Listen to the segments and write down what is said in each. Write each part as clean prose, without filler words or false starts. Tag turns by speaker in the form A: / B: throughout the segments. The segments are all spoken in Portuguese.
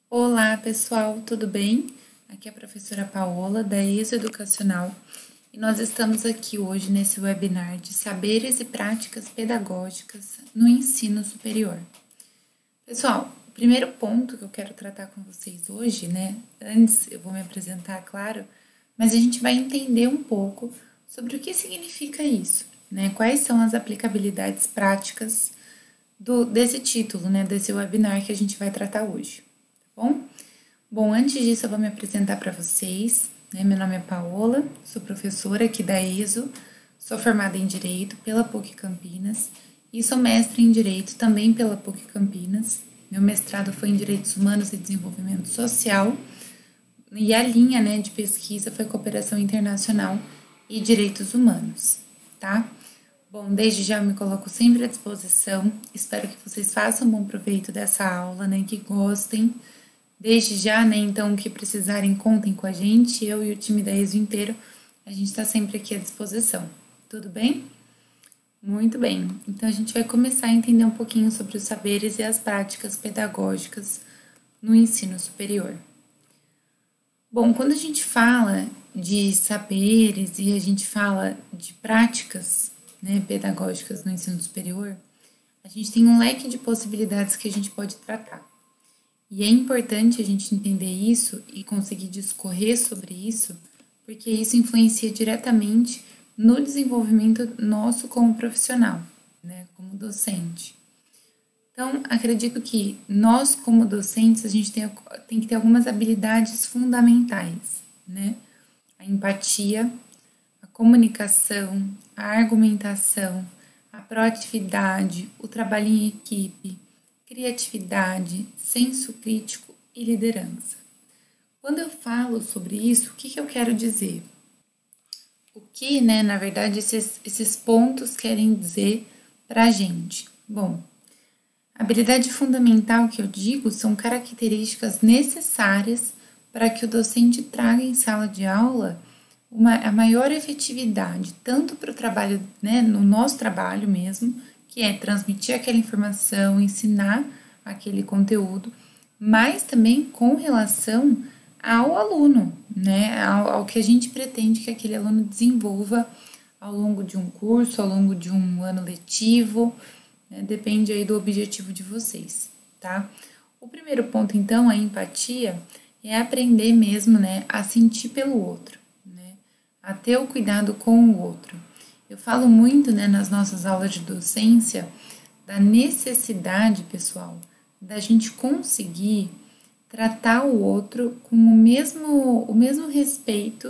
A: Olá, pessoal, tudo bem? Aqui é a professora Paola, da ESO Educacional, e nós estamos aqui hoje nesse webinar de saberes e práticas pedagógicas no ensino superior. Pessoal, o primeiro ponto que eu quero tratar com vocês hoje, antes eu vou me apresentar, claro, mas a gente vai entender um pouco sobre o que significa isso, quais são as aplicabilidades práticas desse título, desse webinar que a gente vai tratar hoje. Bom, antes disso eu vou me apresentar para vocês, Meu nome é Paola, sou professora aqui da ESO, sou formada em Direito pela PUC Campinas e sou mestre em Direito também pela PUC Campinas. Meu mestrado foi em Direitos Humanos e Desenvolvimento Social e a linha, de pesquisa foi Cooperação Internacional e Direitos Humanos, tá? Bom, desde já eu me coloco sempre à disposição, espero que vocês façam bom proveito dessa aula, que gostem. Desde já, então, o que precisarem, contem com a gente, eu e o time da ESO inteiro, a gente está sempre aqui à disposição. Tudo bem? Muito bem. Então, a gente vai começar a entender um pouquinho sobre os saberes e as práticas pedagógicas no ensino superior. Bom, quando a gente fala de saberes e a gente fala de práticas, pedagógicas no ensino superior, a gente tem um leque de possibilidades que a gente pode tratar. E é importante a gente entender isso e conseguir discorrer sobre isso, porque isso influencia diretamente no desenvolvimento nosso como profissional, como docente. Então, acredito que nós, como docentes, a gente tem que ter algumas habilidades fundamentais, A empatia, a comunicação, a argumentação, a proatividade, o trabalho em equipe, criatividade, senso crítico e liderança. Quando eu falo sobre isso, o que eu quero dizer? O que, na verdade, esses pontos querem dizer para a gente? Bom, a habilidade fundamental que eu digo são características necessárias para que o docente traga em sala de aula a maior efetividade, tanto para o trabalho, no nosso trabalho mesmo, que é transmitir aquela informação, ensinar aquele conteúdo, mas também com relação ao aluno, ao que a gente pretende que aquele aluno desenvolva ao longo de um curso, ao longo de um ano letivo, depende aí do objetivo de vocês, tá? O primeiro ponto, então, a empatia, é aprender mesmo, a sentir pelo outro, a ter o cuidado com o outro. Eu falo muito, nas nossas aulas de docência, da necessidade, pessoal, da gente conseguir tratar o outro com o mesmo respeito,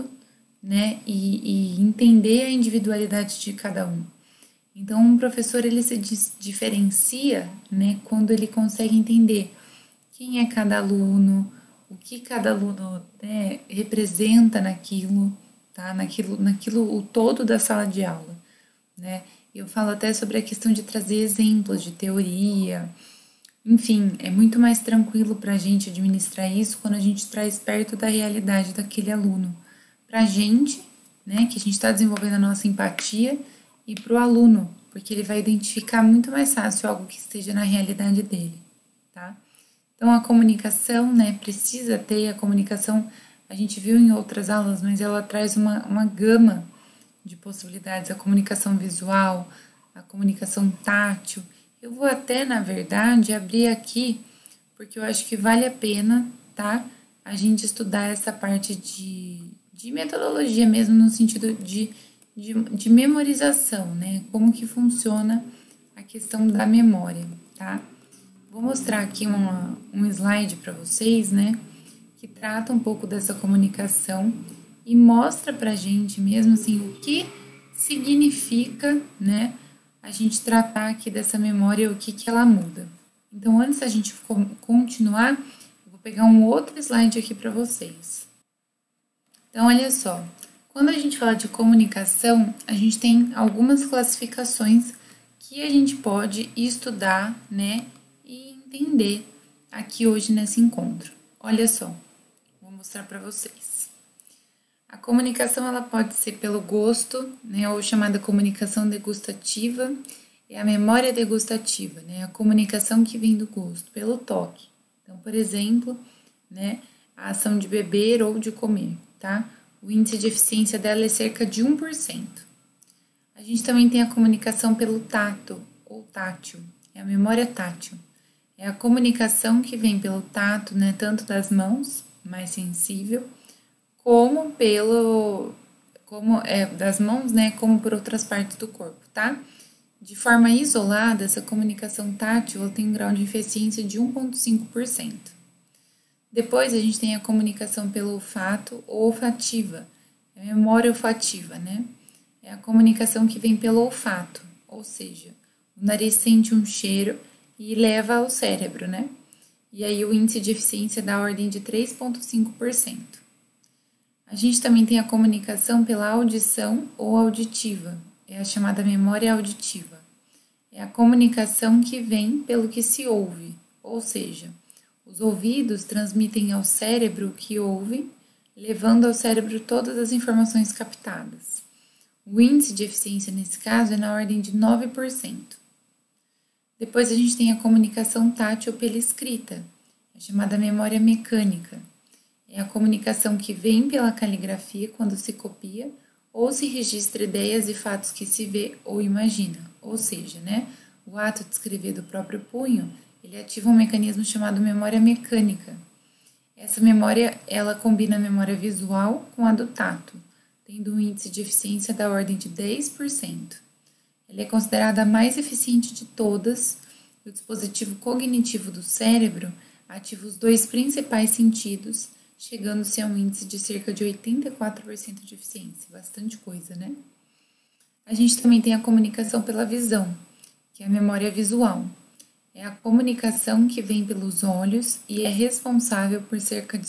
A: e entender a individualidade de cada um. Então, um professor, ele se diferencia, quando ele consegue entender quem é cada aluno, o que cada aluno, representa naquilo, tá? Naquilo o todo da sala de aula, Eu falo até sobre a questão de trazer exemplos de teoria, enfim, é muito mais tranquilo para a gente administrar isso quando a gente traz perto da realidade daquele aluno. Para a gente, que a gente está desenvolvendo a nossa empatia, e para o aluno, porque ele vai identificar muito mais fácil algo que esteja na realidade dele, tá? Então, a comunicação, precisa ter a comunicação. A gente viu em outras aulas, mas ela traz uma gama de possibilidades, a comunicação visual, a comunicação tátil. Eu vou até, na verdade, abrir aqui, porque eu acho que vale a pena, tá? A gente estudar essa parte de metodologia mesmo, no sentido de memorização, Como que funciona a questão da memória, tá? Vou mostrar aqui um slide para vocês, que trata um pouco dessa comunicação e mostra pra gente mesmo, assim, o que significa, a gente tratar aqui dessa memória, o que ela muda. Então, antes da gente continuar, eu vou pegar um outro slide aqui para vocês. Então, olha só, quando a gente fala de comunicação, a gente tem algumas classificações que a gente pode estudar, e entender aqui hoje nesse encontro. Olha só, vou mostrar para vocês. A comunicação, ela pode ser pelo gosto, ou chamada comunicação degustativa, e a memória degustativa, a comunicação que vem do gosto, pelo toque. Então, por exemplo, né? A ação de beber ou de comer, tá? O índice de eficiência dela é cerca de 1%. A gente também tem a comunicação pelo tato ou tátil, é a memória tátil. É a comunicação que vem pelo tato, né, tanto das mãos, mais sensível, como das mãos, né, como por outras partes do corpo, tá? De forma isolada, essa comunicação tátil tem um grau de eficiência de 1,5%. Depois a gente tem a comunicação pelo olfato ou olfativa, é a memória olfativa, né? É a comunicação que vem pelo olfato, ou seja, o nariz sente um cheiro e leva ao cérebro, né? E aí o índice de eficiência da ordem de 3,5%. A gente também tem a comunicação pela audição ou auditiva, é a chamada memória auditiva. É a comunicação que vem pelo que se ouve, ou seja, os ouvidos transmitem ao cérebro o que ouve, levando ao cérebro todas as informações captadas. O índice de eficiência nesse caso é na ordem de 9%. Depois a gente tem a comunicação tátil pela escrita, a chamada memória mecânica. É a comunicação que vem pela caligrafia quando se copia ou se registra ideias e fatos que se vê ou imagina. Ou seja, né, o ato de escrever do próprio punho, ele ativa um mecanismo chamado memória mecânica. Essa memória, ela combina a memória visual com a do tato, tendo um índice de eficiência da ordem de 10%. Ela é considerada a mais eficiente de todas, e o dispositivo cognitivo do cérebro ativa os dois principais sentidos, chegando-se a um índice de cerca de 84% de eficiência, bastante coisa, né? A gente também tem a comunicação pela visão, que é a memória visual. É a comunicação que vem pelos olhos e é responsável por cerca de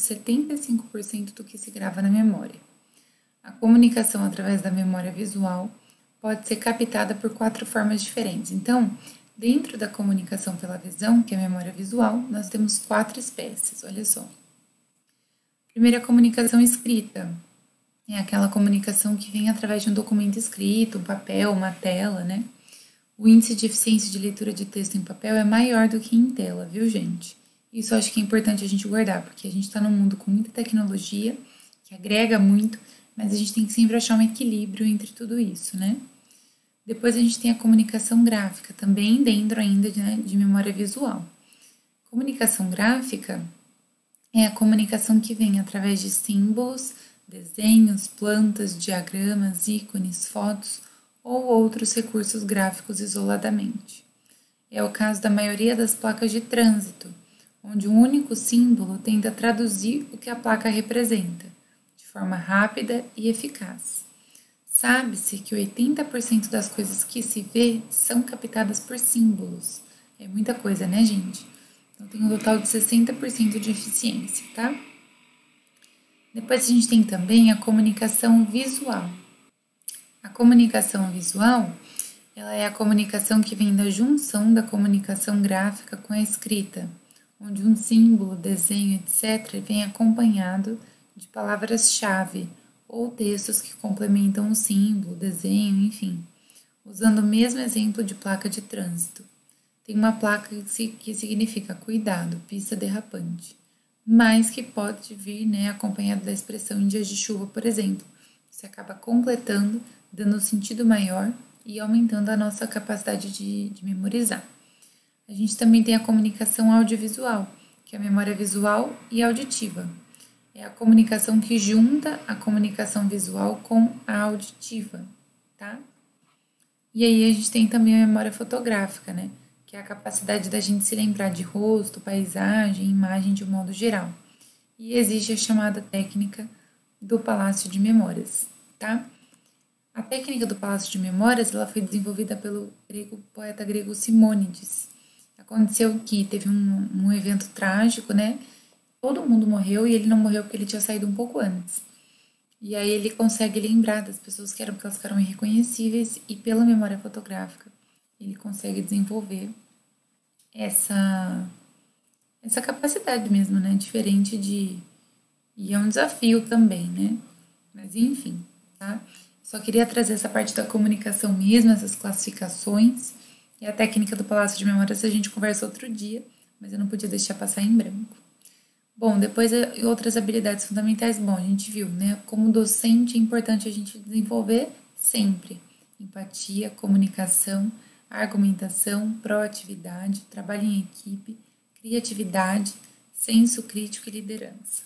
A: 75% do que se grava na memória. A comunicação através da memória visual pode ser captada por 4 formas diferentes. Então, dentro da comunicação pela visão, que é a memória visual, nós temos 4 espécies, olha só. Primeira, a comunicação escrita. É aquela comunicação que vem através de um documento escrito, um papel, uma tela, né? O índice de eficiência de leitura de texto em papel é maior do que em tela, viu, gente? Isso eu acho que é importante a gente guardar, porque a gente está num mundo com muita tecnologia, que agrega muito, mas a gente tem que sempre achar um equilíbrio entre tudo isso, né? Depois a gente tem a comunicação gráfica, também dentro ainda de memória visual. Comunicação gráfica é a comunicação que vem através de símbolos, desenhos, plantas, diagramas, ícones, fotos ou outros recursos gráficos isoladamente. É o caso da maioria das placas de trânsito, onde um único símbolo tenta traduzir o que a placa representa, de forma rápida e eficaz. Sabe-se que 80% das coisas que se vê são captadas por símbolos. É muita coisa, né, gente? Então, tem um total de 60% de eficiência, tá? Depois a gente tem também a comunicação visual. A comunicação visual, ela é a comunicação que vem da junção da comunicação gráfica com a escrita, onde um símbolo, desenho, etc., vem acompanhado de palavras-chave ou textos que complementam o símbolo, desenho, enfim, usando o mesmo exemplo de placa de trânsito. Tem uma placa que significa cuidado, pista derrapante, mas que pode vir, né, acompanhado da expressão em dias de chuva, por exemplo. Você acaba completando, dando um sentido maior e aumentando a nossa capacidade de memorizar. A gente também tem a comunicação audiovisual, que é a memória visual e auditiva. É a comunicação que junta a comunicação visual com a auditiva, tá? E aí a gente tem também a memória fotográfica, né? Que é a capacidade da gente se lembrar de rosto, paisagem, imagem de um modo geral. E exige a chamada técnica do Palácio de Memórias, tá? A técnica do Palácio de Memórias, ela foi desenvolvida pelo poeta grego Simônides. Aconteceu que teve um evento trágico, né? Todo mundo morreu e ele não morreu porque ele tinha saído um pouco antes. E aí ele consegue lembrar das pessoas que elas ficaram irreconhecíveis e pela memória fotográfica ele consegue desenvolver essa capacidade mesmo, né? Diferente e é um desafio também, né? Mas enfim, tá? Só queria trazer essa parte da comunicação mesmo, essas classificações e a técnica do Palácio de Memórias a gente conversa outro dia, mas eu não podia deixar passar em branco. Bom, depois outras habilidades fundamentais, bom, a gente viu, né? Como docente é importante a gente desenvolver sempre empatia, comunicação, argumentação, proatividade, trabalho em equipe, criatividade, senso crítico e liderança.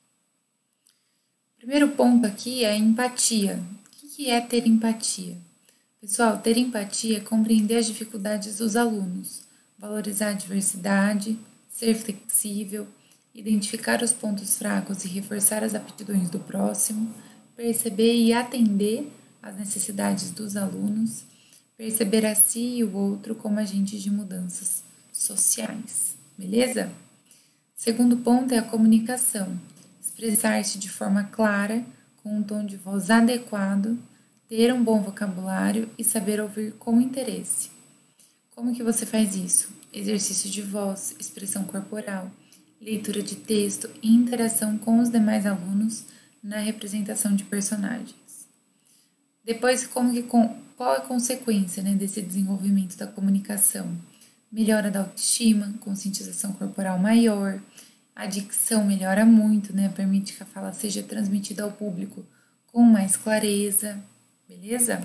A: O primeiro ponto aqui é empatia. O que é ter empatia? Pessoal, ter empatia é compreender as dificuldades dos alunos, valorizar a diversidade, ser flexível, identificar os pontos fracos e reforçar as aptidões do próximo, perceber e atender às necessidades dos alunos, perceber a si e o outro como agentes de mudanças sociais, beleza? Segundo ponto é a comunicação, expressar-se de forma clara, com um tom de voz adequado, ter um bom vocabulário e saber ouvir com interesse. Como que você faz isso? Exercício de voz, expressão corporal, leitura de texto e interação com os demais alunos na representação de personagens. Depois, qual é a consequência, né, desse desenvolvimento da comunicação? Melhora da autoestima, conscientização corporal maior, a dicção melhora muito, né, permite que a fala seja transmitida ao público com mais clareza, beleza?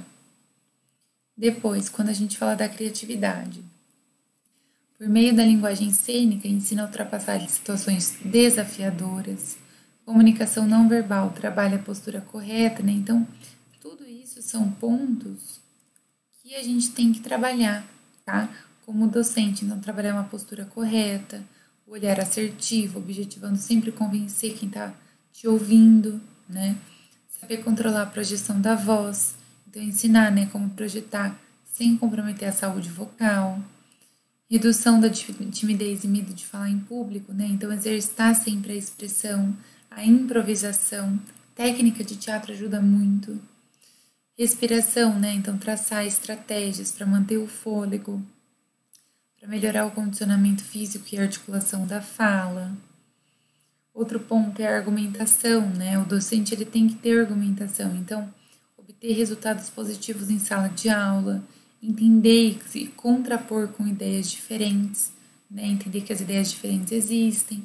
A: Depois, quando a gente fala da criatividade, por meio da linguagem cênica, ensina a ultrapassar situações desafiadoras, comunicação não verbal, trabalha a postura correta, né? Então, tudo isso são pontos que a gente tem que trabalhar, tá? Como docente, então, trabalhar uma postura correta, o olhar assertivo, objetivando sempre convencer quem está te ouvindo, né? Saber controlar a projeção da voz, então ensinar, né, como projetar sem comprometer a saúde vocal, redução da timidez e medo de falar em público, né? Então exercitar sempre a expressão, a improvisação, técnica de teatro ajuda muito. Respiração, né? Então traçar estratégias para manter o fôlego, para melhorar o condicionamento físico e a articulação da fala. Outro ponto é a argumentação, né? O docente ele tem que ter argumentação, então obter resultados positivos em sala de aula, entender e contrapor com ideias diferentes, né? Entender que as ideias diferentes existem.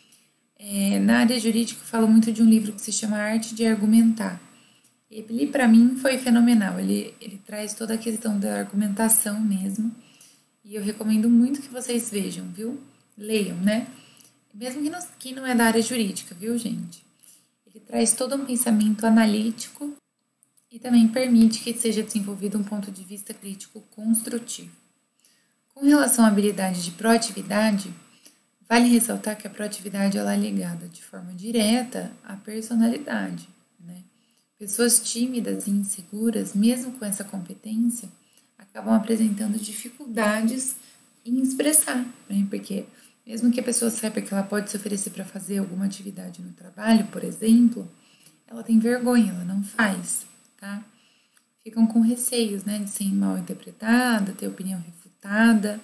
A: Na área jurídica eu falo muito de um livro que se chama Arte de Argumentar. Ele, para mim, foi fenomenal. Ele traz toda a questão da argumentação mesmo. E eu recomendo muito que vocês vejam, viu? Leiam, né? Mesmo que não é da área jurídica, viu, gente? Ele traz todo um pensamento analítico e também permite que seja desenvolvido um ponto de vista crítico construtivo. Com relação à habilidade de proatividade, vale ressaltar que a proatividade ela é ligada de forma direta à personalidade, né? Pessoas tímidas e inseguras, mesmo com essa competência, acabam apresentando dificuldades em expressar, né? Porque mesmo que a pessoa saiba que ela pode se oferecer para fazer alguma atividade no trabalho, por exemplo, ela tem vergonha, ela não faz, tá? Ficam com receios, né, de ser mal interpretada, ter opinião refutada.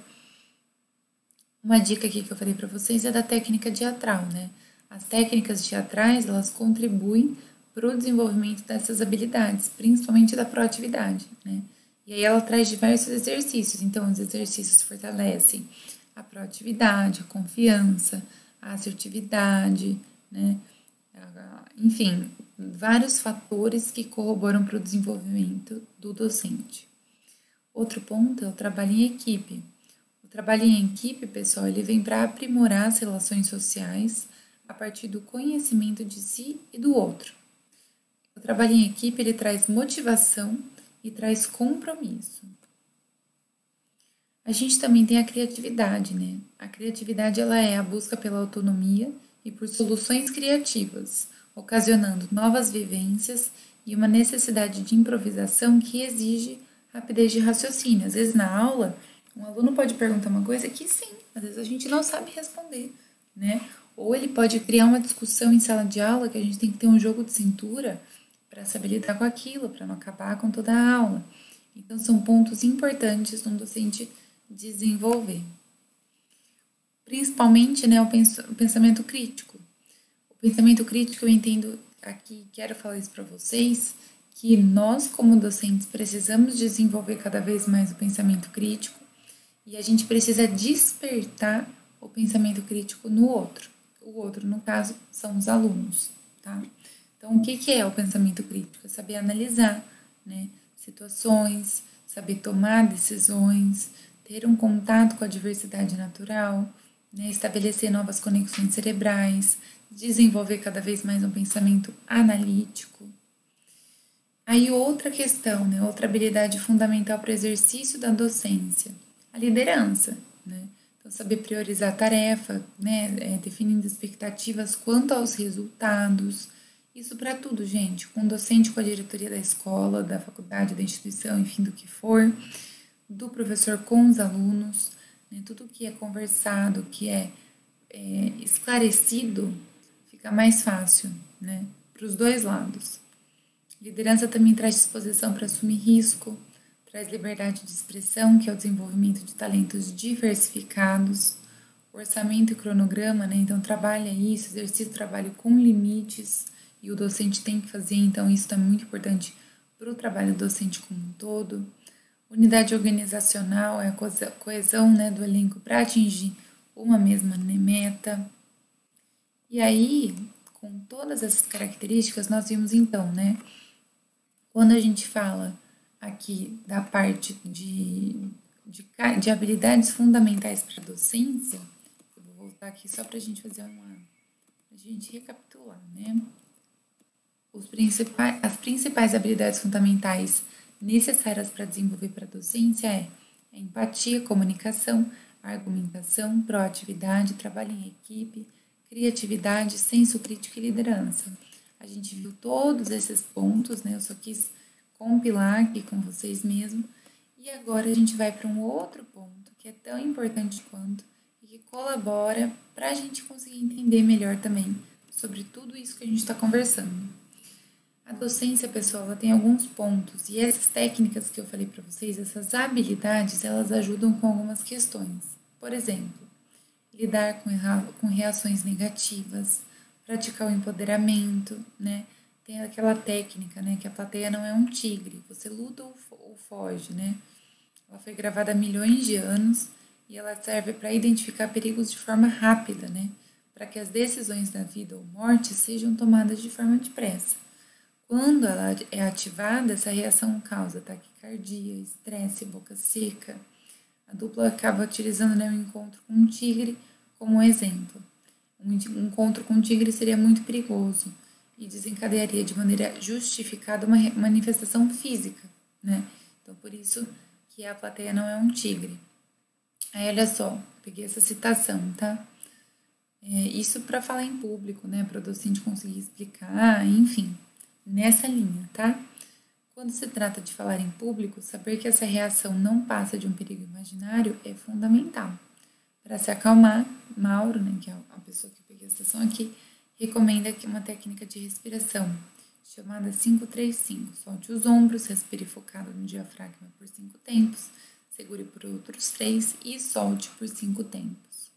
A: Uma dica aqui que eu falei para vocês é da técnica teatral, né? As técnicas teatrais, elas contribuem para o desenvolvimento dessas habilidades, principalmente da proatividade, né? E aí ela traz diversos exercícios, então os exercícios fortalecem a proatividade, a confiança, a assertividade, né? Enfim, vários fatores que corroboram para o desenvolvimento do docente. Outro ponto é o trabalho em equipe. O trabalho em equipe, pessoal, ele vem para aprimorar as relações sociais a partir do conhecimento de si e do outro. O trabalho em equipe, ele traz motivação e traz compromisso. A gente também tem a criatividade, né? A criatividade, ela é a busca pela autonomia e por soluções criativas, ocasionando novas vivências e uma necessidade de improvisação que exige rapidez de raciocínio. Às vezes, na aula, um aluno pode perguntar uma coisa que, sim, às vezes a gente não sabe responder, né? Ou ele pode criar uma discussão em sala de aula que a gente tem que ter um jogo de cintura para saber lidar com aquilo, para não acabar com toda a aula. Então, são pontos importantes de um docente desenvolver. Principalmente, né, o pensamento crítico. O pensamento crítico, eu entendo aqui, quero falar isso para vocês, que nós, como docentes, precisamos desenvolver cada vez mais o pensamento crítico e a gente precisa despertar o pensamento crítico no outro, o outro, no caso, são os alunos, tá? Então, o que é o pensamento crítico? É saber analisar, né, situações, saber tomar decisões, ter um contato com a diversidade natural, né, estabelecer novas conexões cerebrais, desenvolver cada vez mais um pensamento analítico. Aí outra questão, né, outra habilidade fundamental para o exercício da docência, a liderança, né? Então, saber priorizar a tarefa, né, definindo expectativas quanto aos resultados. Isso para tudo, gente, com o docente, com a diretoria da escola, da faculdade, da instituição, enfim, do que for, do professor com os alunos, né, tudo que é conversado, que é esclarecido, fica mais fácil, né, para os dois lados. Liderança também traz disposição para assumir risco, traz liberdade de expressão, que é o desenvolvimento de talentos diversificados, orçamento e cronograma, né? Então trabalha isso, exercício trabalho com limites, e o docente tem que fazer, então isso é muito importante para o trabalho docente como um todo. Unidade organizacional é a coesão, né, do elenco para atingir uma mesma meta. E aí, com todas essas características, nós vimos então, né, quando a gente fala aqui da parte de habilidades fundamentais para a docência, eu vou voltar aqui só para a gente fazer a gente recapitular, né? As principais habilidades fundamentais necessárias para desenvolver para a docência é a empatia, comunicação, argumentação, proatividade, trabalho em equipe, criatividade, senso crítico e liderança. A gente viu todos esses pontos, né? Eu só quis compilar aqui com vocês mesmo. E agora a gente vai para um outro ponto que é tão importante quanto e que colabora para a gente conseguir entender melhor também sobre tudo isso que a gente está conversando. A docência, pessoal, ela tem alguns pontos e essas técnicas que eu falei para vocês, essas habilidades, elas ajudam com algumas questões. Por exemplo, lidar com reações negativas, praticar o empoderamento, né? Tem aquela técnica, né, que a plateia não é um tigre, você luta ou foge, né? Ela foi gravada há milhões de anos e ela serve para identificar perigos de forma rápida, né? Para que as decisões da vida ou morte sejam tomadas de forma depressa. Quando ela é ativada, essa reação causa taquicardia, estresse, boca seca. A dupla acaba utilizando, né, o encontro com um tigre como exemplo. Um encontro com um tigre seria muito perigoso e desencadearia de maneira justificada uma manifestação física, né? Então, por isso que a plateia não é um tigre. Aí, olha só, peguei essa citação, tá? Isso para falar em público, né? Para o docente conseguir explicar, enfim, nessa linha, tá? Quando se trata de falar em público, saber que essa reação não passa de um perigo imaginário é fundamental. Para se acalmar, Mauro, né, que é a pessoa que peguei a citação aqui, recomenda aqui uma técnica de respiração chamada 5-3-5. Solte os ombros, respire focado no diafragma por 5 tempos, segure por outros 3 e solte por 5 tempos.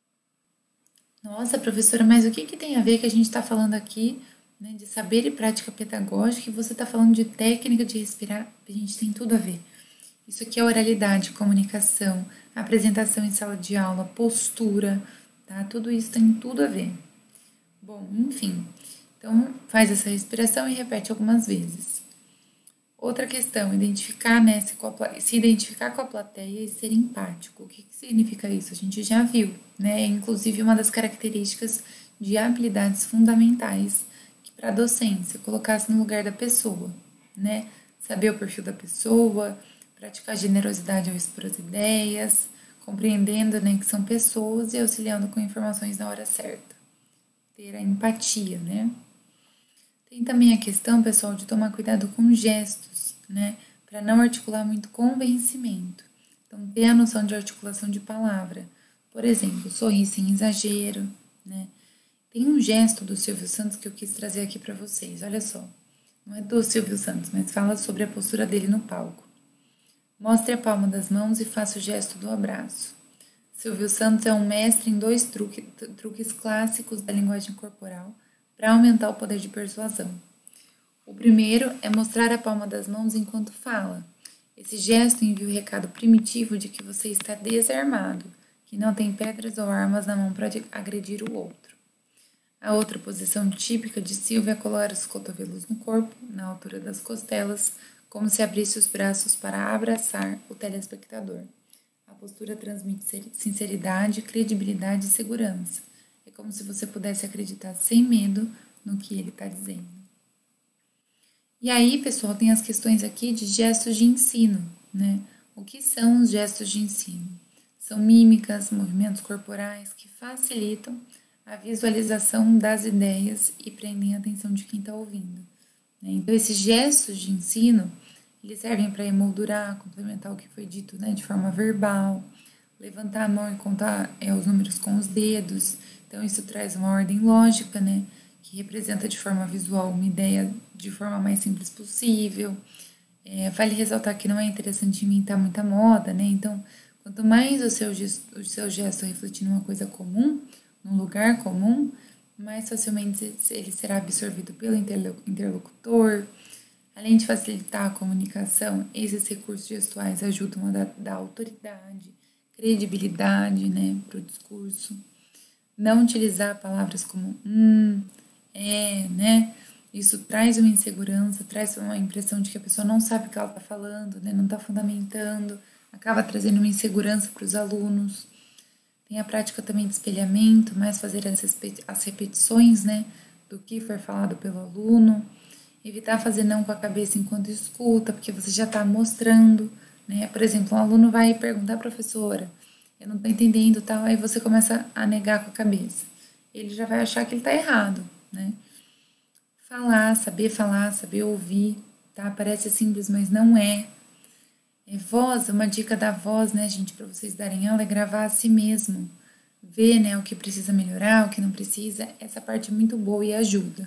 A: Nossa, professora, mas o que tem a ver que a gente está falando aqui, né, de saber e prática pedagógica e você está falando de técnica de respirar? A gente tem tudo a ver. Isso aqui é oralidade, comunicação, apresentação em sala de aula, postura, tá? Tudo isso tem tudo a ver. Bom, enfim, então faz essa respiração e repete algumas vezes. Outra questão, identificar, né, se identificar com a plateia e ser empático. O que significa isso? A gente já viu, né? Inclusive uma das características de habilidades fundamentais que para a docência colocar-se no lugar da pessoa, né? Saber o perfil da pessoa, praticar generosidade ao expor as ideias, compreendendo, né, que são pessoas e auxiliando com informações na hora certa. Ter a empatia, né? Tem também a questão, pessoal, de tomar cuidado com gestos, né? Para não articular muito convencimento. Então, ter a noção de articulação de palavra. Por exemplo, sorrir sem exagero, né? Tem um gesto do Silvio Santos que eu quis trazer aqui para vocês. Olha só. Não é do Silvio Santos, mas fala sobre a postura dele no palco. Mostre a palma das mãos e faça o gesto do abraço. Silvio Santos é um mestre em 2 truques clássicos da linguagem corporal para aumentar o poder de persuasão. O primeiro é mostrar a palma das mãos enquanto fala. Esse gesto envia o recado primitivo de que você está desarmado, que não tem pedras ou armas na mão para agredir o outro. A outra posição típica de Silvia é colocar os cotovelos no corpo, na altura das costelas, como se abrisse os braços para abraçar o telespectador. A postura transmite sinceridade, credibilidade e segurança. É como se você pudesse acreditar sem medo no que ele está dizendo. E aí, pessoal, tem as questões aqui de gestos de ensino, né? O que são os gestos de ensino? São mímicas, movimentos corporais que facilitam a visualização das ideias e prendem a atenção de quem está ouvindo. Né? Então, esses gestos de ensino, eles servem para emoldurar, complementar o que foi dito, né, de forma verbal, levantar a mão e contar os números com os dedos. Então, isso traz uma ordem lógica, né, que representa de forma visual uma ideia de forma mais simples possível. Vale ressaltar que não é interessante inventar muita moda, né? Então, quanto mais o seu gesto refletir numa coisa comum, num lugar comum, mais facilmente ele será absorvido pelo interlocutor. Além de facilitar a comunicação, esses recursos gestuais ajudam a dar autoridade, credibilidade, né, para o discurso. Não utilizar palavras como né? Isso traz uma insegurança, traz uma impressão de que a pessoa não sabe o que ela está falando, né? Não está fundamentando, acaba trazendo uma insegurança para os alunos. Tem a prática também de espelhamento, mais fazer as repetições, né, do que foi falado pelo aluno. Evitar fazer não com a cabeça enquanto escuta, porque você já está mostrando, né? Por exemplo, um aluno vai perguntar à professora, eu não estou entendendo, tal, aí você começa a negar com a cabeça. Ele já vai achar que ele está errado, né? Falar, saber ouvir, tá? Parece simples, mas não é. Voz, uma dica da voz, né, gente, para vocês darem aula, é gravar a si mesmo. Ver, né, o que precisa melhorar, o que não precisa, essa parte é muito boa e ajuda.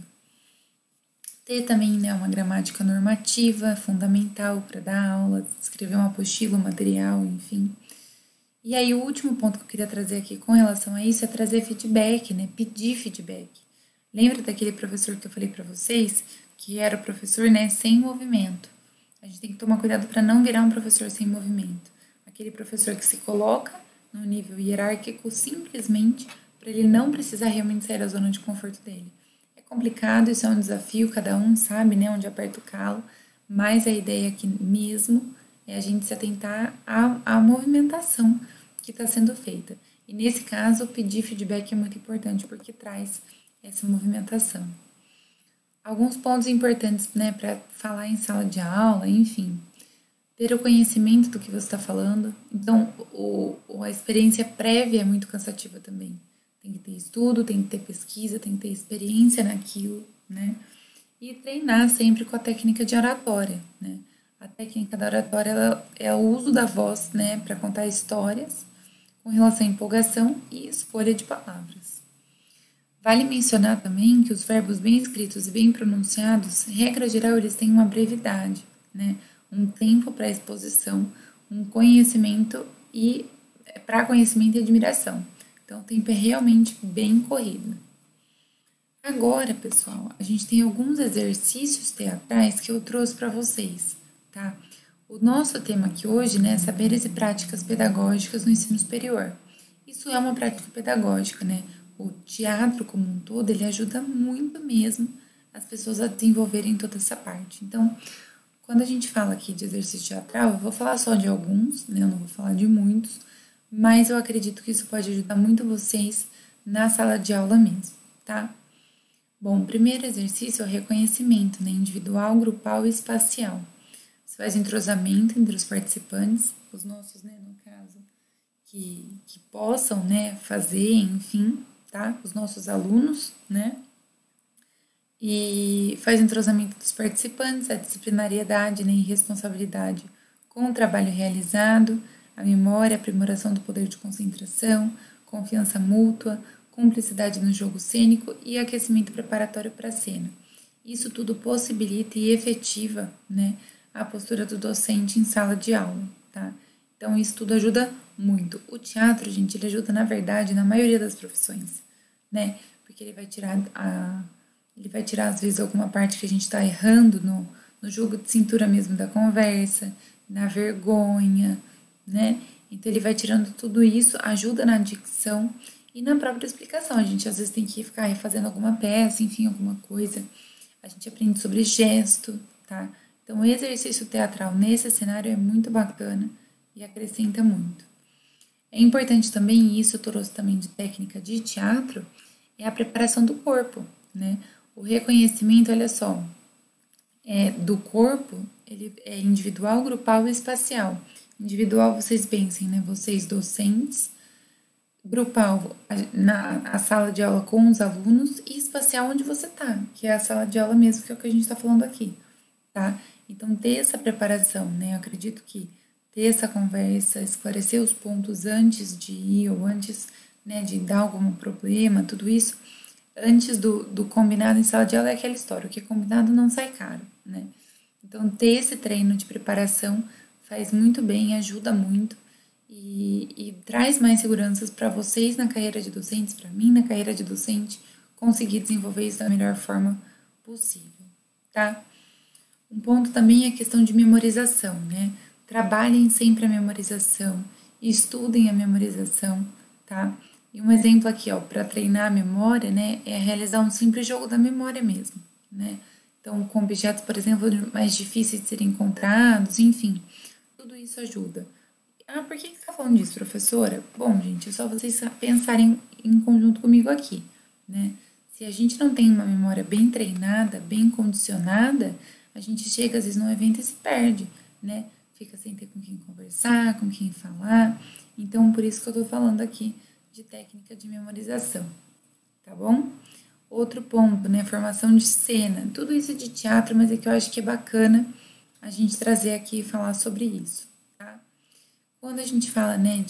A: Ter também, né, uma gramática normativa, fundamental para dar aula, escrever uma apostila, um material, enfim. E aí o último ponto que eu queria trazer aqui com relação a isso é trazer feedback, né, pedir feedback. Lembra daquele professor que eu falei para vocês, que era o professor, né, sem movimento? A gente tem que tomar cuidado para não virar um professor sem movimento. Aquele professor que se coloca no nível hierárquico simplesmente para ele não precisar realmente sair da zona de conforto dele. É complicado, isso é um desafio, cada um sabe, né, onde aperta o calo, mas a ideia aqui mesmo é a gente se atentar à movimentação que está sendo feita. E nesse caso, pedir feedback é muito importante porque traz essa movimentação. Alguns pontos importantes, né, para falar em sala de aula, enfim, ter o conhecimento do que você está falando. Então, a experiência prévia é muito cansativa também. Tem que ter estudo, tem que ter pesquisa, tem que ter experiência naquilo, né? E treinar sempre com a técnica de oratória, né? A técnica da oratória ela é o uso da voz, né, para contar histórias com relação à empolgação e escolha de palavras. Vale mencionar também que os verbos bem escritos e bem pronunciados, regra geral, eles têm uma brevidade, né? Um tempo para exposição, um conhecimento e para conhecimento e admiração. Então, o tempo é realmente bem corrido. Agora, pessoal, a gente tem alguns exercícios teatrais que eu trouxe para vocês, tá? O nosso tema aqui hoje, né, é saberes e práticas pedagógicas no ensino superior. Isso é uma prática pedagógica, né? O teatro como um todo, ele ajuda muito mesmo as pessoas a desenvolverem toda essa parte. Então, quando a gente fala aqui de exercício teatral, eu vou falar só de alguns, né? Eu não vou falar de muitos, mas eu acredito que isso pode ajudar muito vocês na sala de aula mesmo, tá? Bom, o primeiro exercício é o reconhecimento, né? Individual, grupal e espacial. Você faz entrosamento entre os participantes, os nossos, né, no caso, que possam, né, fazer, enfim, tá? Os nossos alunos, né? E faz entrosamento dos participantes, a disciplinariedade, né, e responsabilidade com o trabalho realizado, a memória, a aprimoração do poder de concentração, confiança mútua, cumplicidade no jogo cênico e aquecimento preparatório para a cena. Isso tudo possibilita e efetiva, né, a postura do docente em sala de aula, tá? Então, isso tudo ajuda muito. O teatro, gente, ele ajuda, na verdade, na maioria das profissões, né? Porque ele vai tirar, às vezes, alguma parte que a gente está errando no jogo de cintura mesmo da conversa, na vergonha, né? Então, ele vai tirando tudo isso, ajuda na dicção E na própria explicação, a gente às vezes tem que ficar refazendo alguma peça, enfim, alguma coisa. A gente aprende sobre gesto, tá? Então, o exercício teatral nesse cenário é muito bacana e acrescenta muito. É importante também, e isso eu trouxe também de técnica de teatro, é a preparação do corpo, né? O reconhecimento, olha só, do corpo, ele é individual, grupal e espacial. Individual, vocês pensem, né? Vocês docentes, grupal, na sala de aula com os alunos, e espacial onde você tá, que é a sala de aula mesmo, que é o que a gente está falando aqui, tá? Então, ter essa preparação, né? Eu acredito que ter essa conversa, esclarecer os pontos antes de ir ou antes, né, de dar algum problema, tudo isso, antes do combinado em sala de aula é aquela história, o que é combinado não sai caro, né? Então, ter esse treino de preparação faz muito bem, ajuda muito e traz mais seguranças para vocês na carreira de docentes, para mim na carreira de docente, conseguir desenvolver isso da melhor forma possível, tá? Um ponto também é a questão de memorização, né? Trabalhem sempre a memorização, estudem a memorização, tá? E um exemplo aqui, ó, para treinar a memória, né, é realizar um simples jogo da memória mesmo, né? Então, com objetos, por exemplo, mais difíceis de serem encontrados, enfim, tudo isso ajuda. Ah, por que você está falando disso, professora? Bom, gente, é só vocês pensarem em conjunto comigo aqui, né? Se a gente não tem uma memória bem treinada, bem condicionada, a gente chega às vezes num evento e se perde, né? Fica sem ter com quem conversar, com quem falar. Então, por isso que eu tô falando aqui de técnica de memorização, tá bom? Outro ponto, né? Formação de cena. Tudo isso é de teatro, mas é que eu acho que é bacana a gente trazer aqui e falar sobre isso, tá? Quando a gente fala, né,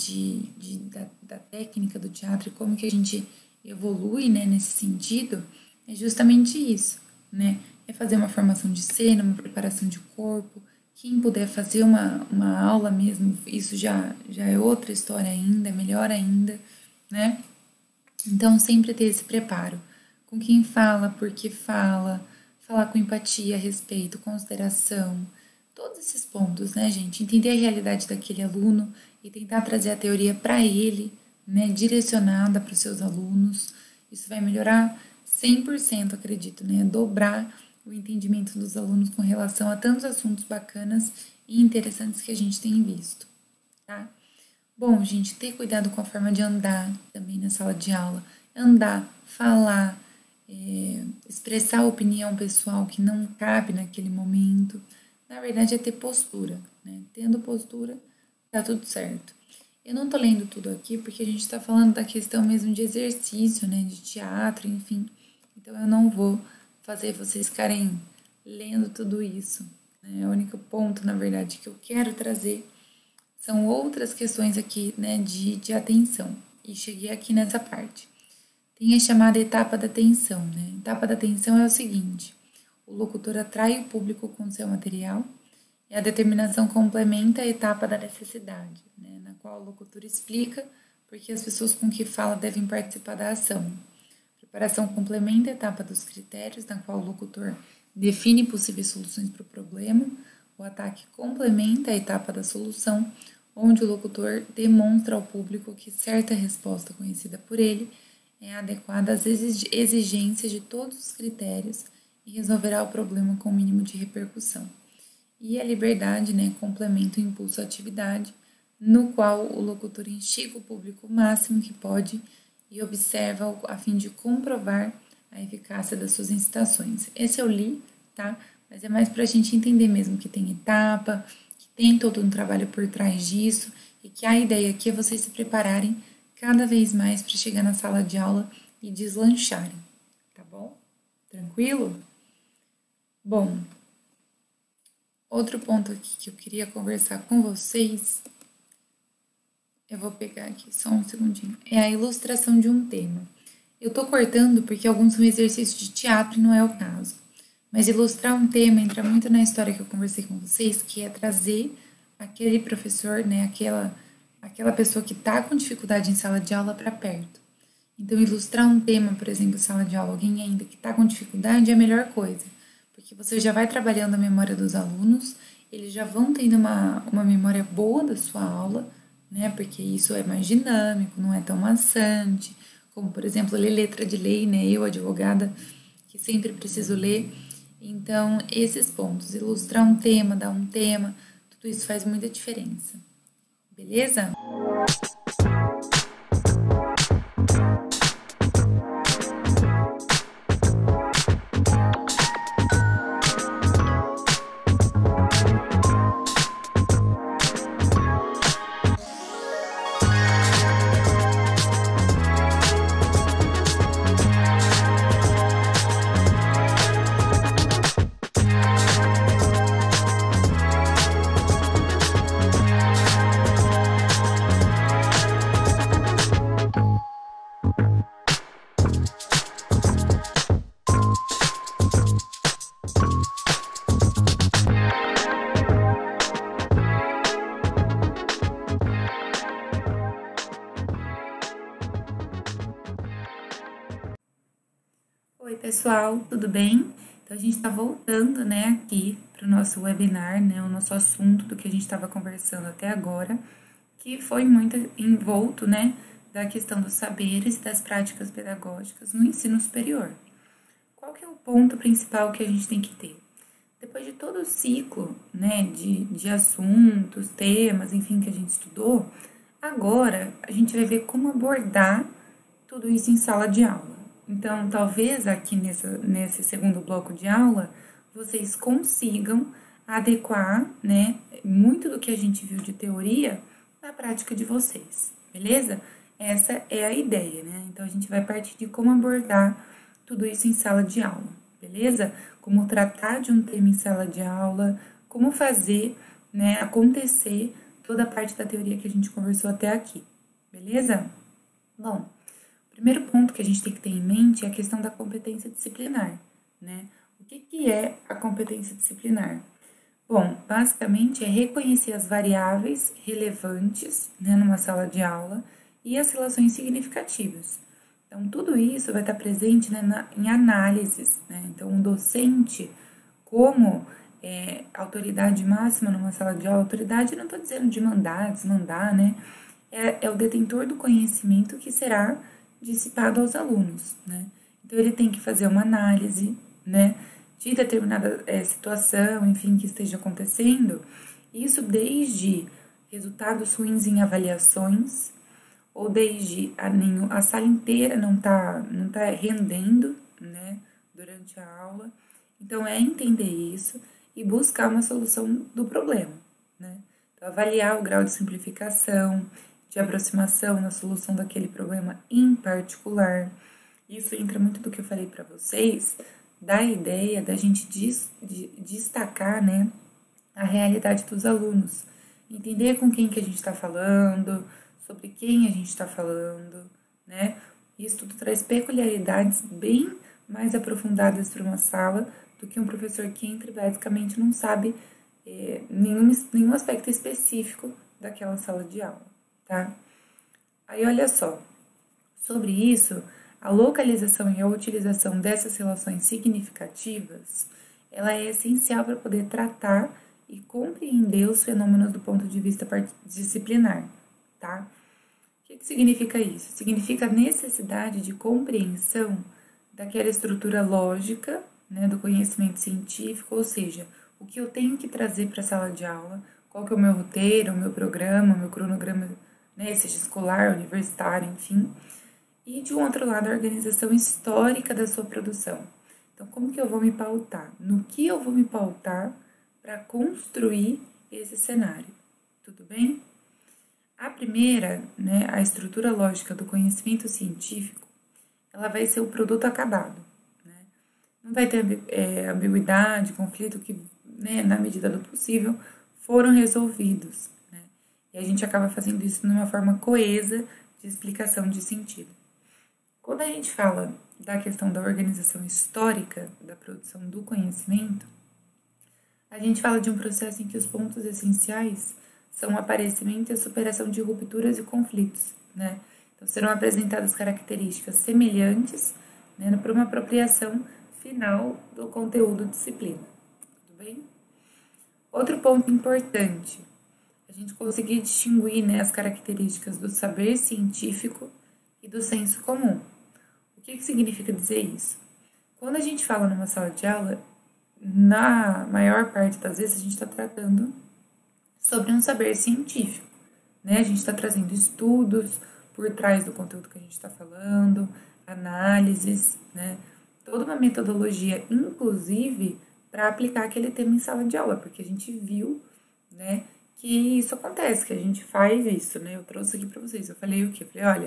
A: da técnica do teatro e como que a gente evolui, né, nesse sentido, é justamente isso, né? É fazer uma formação de cena, uma preparação de corpo. Quem puder fazer uma aula mesmo, isso já é outra história ainda, melhor ainda, né? Então, sempre ter esse preparo. Com quem fala, por que fala, falar com empatia, respeito, consideração, todos esses pontos, né, gente? Entender a realidade daquele aluno e tentar trazer a teoria para ele, né, direcionada para os seus alunos. Isso vai melhorar 100%, acredito, né? Dobrar o entendimento dos alunos com relação a tantos assuntos bacanas e interessantes que a gente tem visto, tá? Bom, gente, ter cuidado com a forma de andar também na sala de aula. Andar, falar, expressar a opinião pessoal que não cabe naquele momento. Na verdade, é ter postura, né? Tendo postura, tá tudo certo. Eu não tô lendo tudo aqui porque a gente tá falando da questão mesmo de exercício, né? De teatro, enfim. Então, eu não vou fazer vocês ficarem lendo tudo isso, né? O único ponto, na verdade, que eu quero trazer são outras questões aqui, né, de atenção. E cheguei aqui nessa parte. Tem a chamada etapa da atenção, né? A etapa da atenção é o seguinte: o locutor atrai o público com seu material e a determinação complementa a etapa da necessidade, né, na qual o locutor explica porque as pessoas com que fala devem participar da ação. A preparação complementa a etapa dos critérios, na qual o locutor define possíveis soluções para o problema. O ataque complementa a etapa da solução, onde o locutor demonstra ao público que certa resposta conhecida por ele é adequada às exigências de todos os critérios e resolverá o problema com o mínimo de repercussão. E a liberdade, né, complementa o impulso à atividade, no qual o locutor instiga o público o máximo que pode e observa a fim de comprovar a eficácia das suas incitações. Esse eu li, tá? Mas é mais para a gente entender mesmo que tem etapa, que tem todo um trabalho por trás disso e que a ideia aqui é vocês se prepararem cada vez mais para chegar na sala de aula e deslancharem, tá bom? Tranquilo? Bom, outro ponto aqui que eu queria conversar com vocês, eu vou pegar aqui só um segundinho, é a ilustração de um tema. Eu tô cortando porque alguns são exercícios de teatro e não é o caso. Mas ilustrar um tema entra muito na história que eu conversei com vocês, que é trazer aquele professor, né, aquela pessoa que está com dificuldade em sala de aula para perto. Então, ilustrar um tema, por exemplo, sala de aula, alguém ainda que está com dificuldade é a melhor coisa, porque você já vai trabalhando a memória dos alunos, eles já vão tendo uma memória boa da sua aula, né, porque isso é mais dinâmico, não é tão maçante. como, por exemplo, ler letra de lei, né? Eu, advogada, que sempre preciso ler. Então, esses pontos, ilustrar um tema, dar um tema, tudo isso faz muita diferença. Beleza? Oi, pessoal, tudo bem? Então, a gente está voltando, né, aqui para o nosso webinar, né, o nosso assunto do que a gente estava conversando até agora, que foi muito envolto, né, da questão dos saberes e das práticas pedagógicas no ensino superior. Qual que é o ponto principal que a gente tem que ter? Depois de todo o ciclo, né, de assuntos, temas, enfim, que a gente estudou, agora a gente vai ver como abordar tudo isso em sala de aula. Então, talvez aqui nesse segundo bloco de aula, vocês consigam adequar, né, muito do que a gente viu de teoria na prática de vocês, beleza? Essa é a ideia, né? Então, a gente vai partir de como abordar tudo isso em sala de aula, beleza? Como tratar de um tema em sala de aula, como fazer, né, acontecer toda a parte da teoria que a gente conversou até aqui, beleza? Bom, o primeiro ponto que a gente tem que ter em mente é a questão da competência disciplinar, né? O que é a competência disciplinar? Bom, basicamente é reconhecer as variáveis relevantes, né, numa sala de aula e as relações significativas. Então, tudo isso vai estar presente, né, em análises, né? Então, um docente, como autoridade máxima numa sala de aula, autoridade não estou dizendo de mandar, desmandar, né? É o detentor do conhecimento que será dissipado aos alunos, né? Então, ele tem que fazer uma análise, né, de determinada situação, enfim, que esteja acontecendo. Isso desde resultados ruins em avaliações, ou desde a sala inteira não tá rendendo, né, durante a aula. Então, é entender isso e buscar uma solução do problema, né? Então, avaliar o grau de simplificação, de aproximação na solução daquele problema em particular. Isso entra muito do que eu falei para vocês, da ideia da gente destacar, né, a realidade dos alunos, entender com quem que a gente está falando, sobre quem a gente está falando, né? Isso tudo traz peculiaridades bem mais aprofundadas para uma sala do que um professor que entra e basicamente não sabe nenhum aspecto específico daquela sala de aula, tá? Aí, olha só, sobre isso, a localização e a utilização dessas relações significativas, ela é essencial para poder tratar e compreender os fenômenos do ponto de vista disciplinar, tá? O que significa isso? Significa a necessidade de compreensão daquela estrutura lógica, né, do conhecimento científico, ou seja, o que eu tenho que trazer para a sala de aula, qual que é o meu roteiro, o meu programa, o meu cronograma, né, seja escolar, universitário, enfim. E, de um outro lado, a organização histórica da sua produção. Então, como que eu vou me pautar? No que eu vou me pautar para construir esse cenário? Tudo bem? A primeira, né, a estrutura lógica do conhecimento científico, ela vai ser o produto acabado, né? Não vai ter ambiguidade, conflito que, né, na medida do possível, foram resolvidos, né? E a gente acaba fazendo isso de uma forma coesa de explicação de sentido. Quando a gente fala da questão da organização histórica da produção do conhecimento, a gente fala de um processo em que os pontos essenciais são o aparecimento e a superação de rupturas e conflitos, né? Então, serão apresentadas características semelhantes, né, para uma apropriação final do conteúdo disciplina. Tudo bem? Outro ponto importante, a gente conseguir distinguir, né, as características do saber científico e do senso comum. O que significa dizer isso? Quando a gente fala numa sala de aula, na maior parte das vezes a gente está tratando sobre um saber científico, né? A gente está trazendo estudos por trás do conteúdo que a gente está falando, análises, né? Toda uma metodologia, inclusive, para aplicar aquele tema em sala de aula, porque a gente viu, né, que isso acontece, que a gente faz isso, né? Eu trouxe aqui para vocês, eu falei o quê? Eu falei, olha,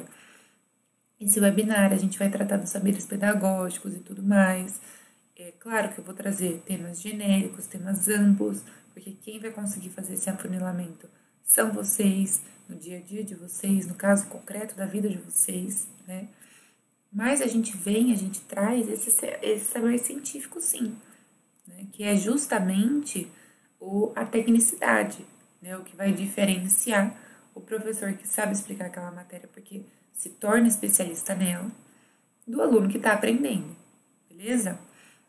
A: esse webinar a gente vai tratar dos saberes pedagógicos e tudo mais. É claro que eu vou trazer temas genéricos, temas amplos, porque quem vai conseguir fazer esse afunilamento são vocês, no dia a dia de vocês, no caso concreto da vida de vocês, né? Mas a gente traz esse saber científico, sim, né? Que é justamente a tecnicidade, né? O que vai diferenciar o professor que sabe explicar aquela matéria porque se torna especialista nela, do aluno que está aprendendo, beleza?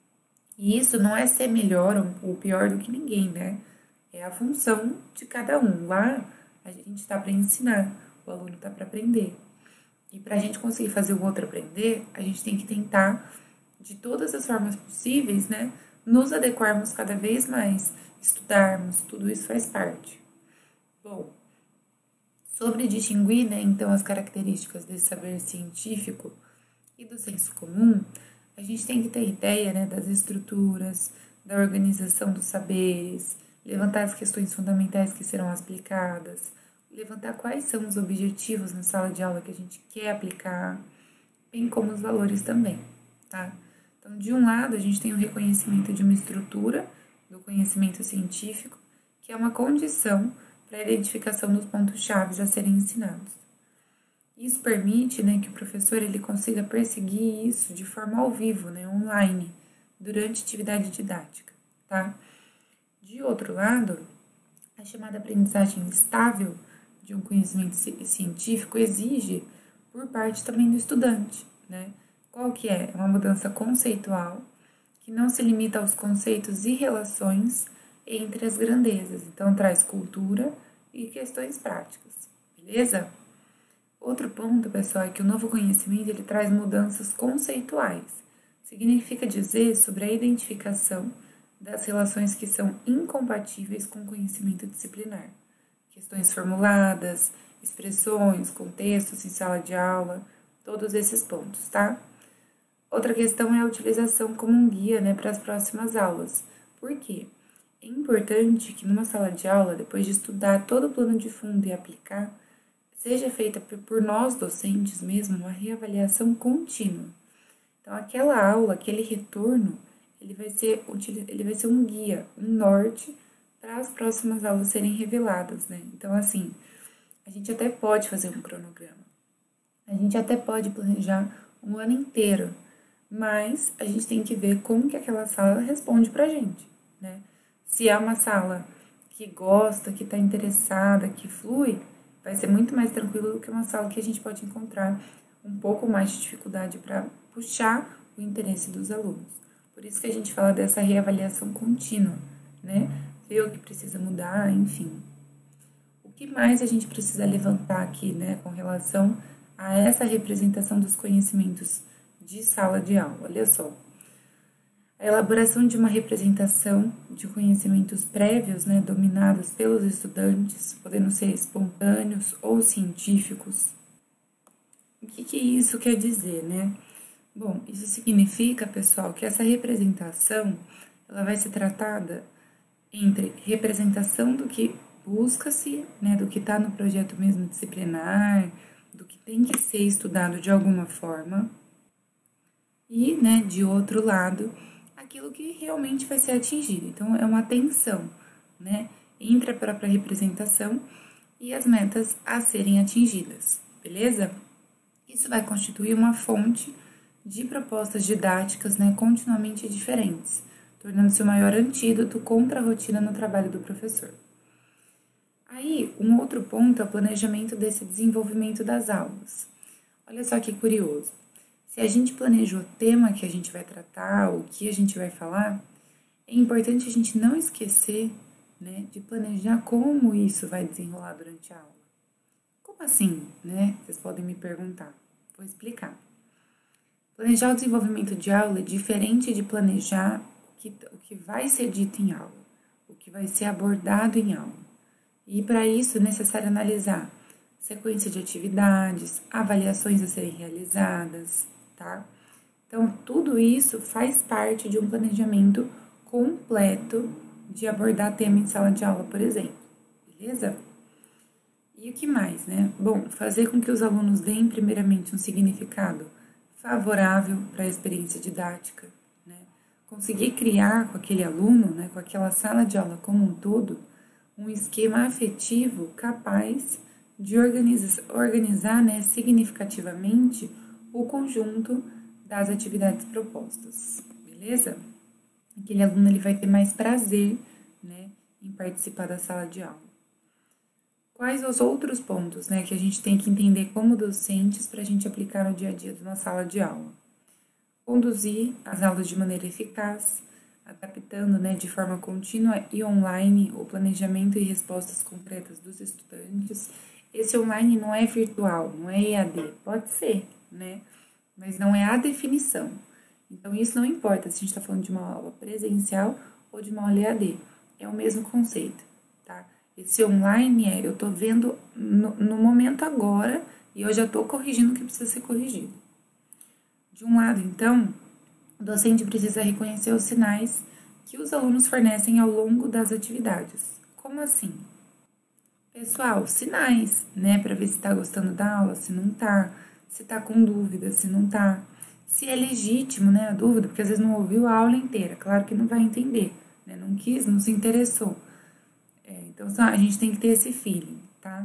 A: E isso não é ser melhor ou pior do que ninguém, né? É a função de cada um. Lá a gente está para ensinar, o aluno está para aprender. E para a gente conseguir fazer o outro aprender, a gente tem que tentar, de todas as formas possíveis, né, nos adequarmos cada vez mais, estudarmos, tudo isso faz parte. Bom, sobre distinguir, né, então, as características desse saber científico e do senso comum, a gente tem que ter ideia, né, das estruturas, da organização dos saberes, levantar as questões fundamentais que serão aplicadas, levantar quais são os objetivos na sala de aula que a gente quer aplicar, bem como os valores também, tá? Então, de um lado, a gente tem o reconhecimento de uma estrutura do conhecimento científico, que é uma condição para a identificação dos pontos-chave a serem ensinados. Isso permite, né, que o professor ele consiga perseguir isso de forma ao vivo, né, online, durante a atividade didática, tá? De outro lado, a chamada aprendizagem estável de um conhecimento científico exige por parte também do estudante, né? Qual que é? É uma mudança conceitual que não se limita aos conceitos e relações entre as grandezas. Então, traz cultura e questões práticas, beleza? Outro ponto, pessoal, é que o novo conhecimento ele traz mudanças conceituais. Significa dizer sobre a identificação das relações que são incompatíveis com o conhecimento disciplinar. Questões formuladas, expressões, contextos em sala de aula, todos esses pontos, tá? Outra questão é a utilização como um guia, né, para as próximas aulas. Por quê? É importante que numa sala de aula, depois de estudar todo o plano de fundo e aplicar, seja feita por nós docentes mesmo uma reavaliação contínua. Então, aquela aula, aquele retorno, ele vai ser um guia, um norte para as próximas aulas serem reveladas, né? Então, assim, a gente até pode fazer um cronograma, a gente até pode planejar um ano inteiro, mas a gente tem que ver como que aquela sala responde pra gente, né? Se é uma sala que gosta, que está interessada, que flui, vai ser muito mais tranquilo do que uma sala que a gente pode encontrar um pouco mais de dificuldade para puxar o interesse dos alunos. Por isso que a gente fala dessa reavaliação contínua, né? Ver o que precisa mudar, enfim. O que mais a gente precisa levantar aqui, né, com relação a essa representação dos conhecimentos de sala de aula? Olha só. A elaboração de uma representação de conhecimentos prévios, né, dominados pelos estudantes, podendo ser espontâneos ou científicos. O que isso quer dizer, né? Bom, isso significa, pessoal, que essa representação ela vai ser tratada entre representação do que busca-se, né, do que está no projeto mesmo disciplinar, do que tem que ser estudado de alguma forma, e, né, de outro lado, aquilo que realmente vai ser atingido. Então, é uma tensão, né, entre a própria representação e as metas a serem atingidas, beleza? Isso vai constituir uma fonte de propostas didáticas, né, continuamente diferentes, tornando-se o maior antídoto contra a rotina no trabalho do professor. Aí, um outro ponto é o planejamento desse desenvolvimento das aulas. Olha só que curioso. Se a gente planeja o tema que a gente vai tratar, o que a gente vai falar, é importante a gente não esquecer, né, de planejar como isso vai desenrolar durante a aula. Como assim, né? Vocês podem me perguntar. Vou explicar. Planejar o desenvolvimento de aula é diferente de planejar o que vai ser dito em aula, o que vai ser abordado em aula. E para isso é necessário analisar sequência de atividades, avaliações a serem realizadas, tá? Então, tudo isso faz parte de um planejamento completo de abordar tema em sala de aula, por exemplo, beleza? E o que mais, né? Bom, fazer com que os alunos deem primeiramente um significado favorável para a experiência didática, né? Conseguir criar com aquele aluno, né, com aquela sala de aula como um todo, um esquema afetivo capaz de organizar, né, significativamente o conjunto das atividades propostas, beleza? Aquele aluno ele vai ter mais prazer, né, em participar da sala de aula. Quais os outros pontos, né, que a gente tem que entender como docentes para a gente aplicar no dia a dia de uma sala de aula? Conduzir as aulas de maneira eficaz, adaptando, né, de forma contínua e online o planejamento e respostas concretas dos estudantes. Esse online não é virtual, não é EAD, pode ser, né, mas não é a definição. Então, isso não importa se a gente está falando de uma aula presencial ou de uma aula EAD, é o mesmo conceito, tá? Esse online eu estou vendo no momento agora e eu já estou corrigindo o que precisa ser corrigido. De um lado, então, o docente precisa reconhecer os sinais que os alunos fornecem ao longo das atividades. Como assim? Pessoal, sinais, né, para ver se está gostando da aula, se não está, se está com dúvida, se não está, se é legítimo, né, a dúvida, porque às vezes não ouviu a aula inteira, claro que não vai entender, né, não quis, não se interessou. Então, a gente tem que ter esse feeling, tá?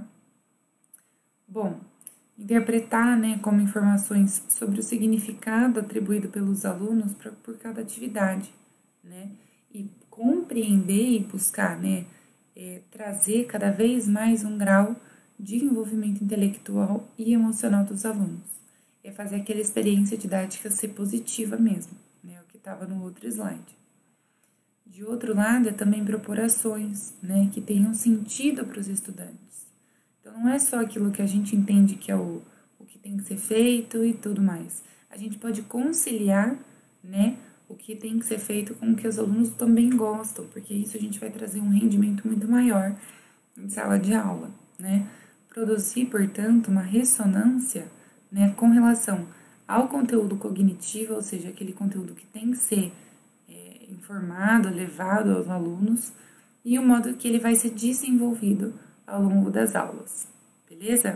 A: Bom, interpretar, né, como informações sobre o significado atribuído pelos alunos por cada atividade, né? E compreender e buscar, né, trazer cada vez mais um grau de envolvimento intelectual e emocional dos alunos. É fazer aquela experiência didática ser positiva mesmo, né? O que estava no outro slide. De outro lado, é também propor ações, né, que tenham sentido para os estudantes. Então, não é só aquilo que a gente entende que é o que tem que ser feito e tudo mais. A gente pode conciliar, né, o que tem que ser feito com o que os alunos também gostam, porque isso a gente vai trazer um rendimento muito maior em sala de aula, né? Produzir, portanto, uma ressonância, né, com relação ao conteúdo cognitivo, ou seja, aquele conteúdo que tem que ser informado, levado aos alunos, e o modo que ele vai ser desenvolvido ao longo das aulas, beleza?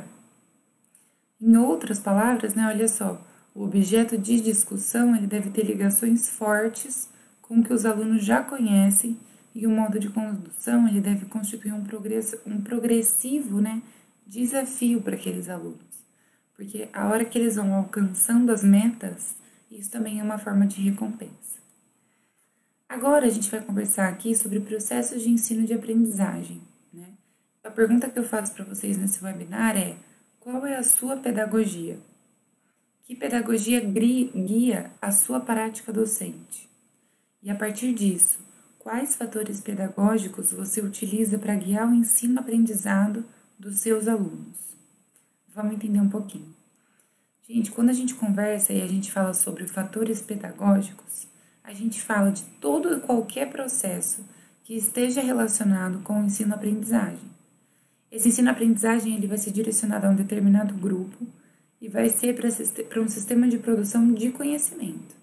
A: Em outras palavras, né, olha só, o objeto de discussão ele deve ter ligações fortes com o que os alunos já conhecem e o modo de condução ele deve constituir um progressivo, né, desafio para aqueles alunos, porque a hora que eles vão alcançando as metas, isso também é uma forma de recompensa. Agora a gente vai conversar aqui sobre processos de ensino e de aprendizagem, né? A pergunta que eu faço para vocês nesse webinar é: qual é a sua pedagogia? Que pedagogia guia a sua prática docente? E a partir disso, quais fatores pedagógicos você utiliza para guiar o ensino-aprendizado dos seus alunos? Vamos entender um pouquinho. Gente, quando a gente conversa e a gente fala sobre fatores pedagógicos, a gente fala de todo e qualquer processo que esteja relacionado com o ensino-aprendizagem. Esse ensino-aprendizagem ele vai ser direcionado a um determinado grupo e vai ser para um sistema de produção de conhecimento.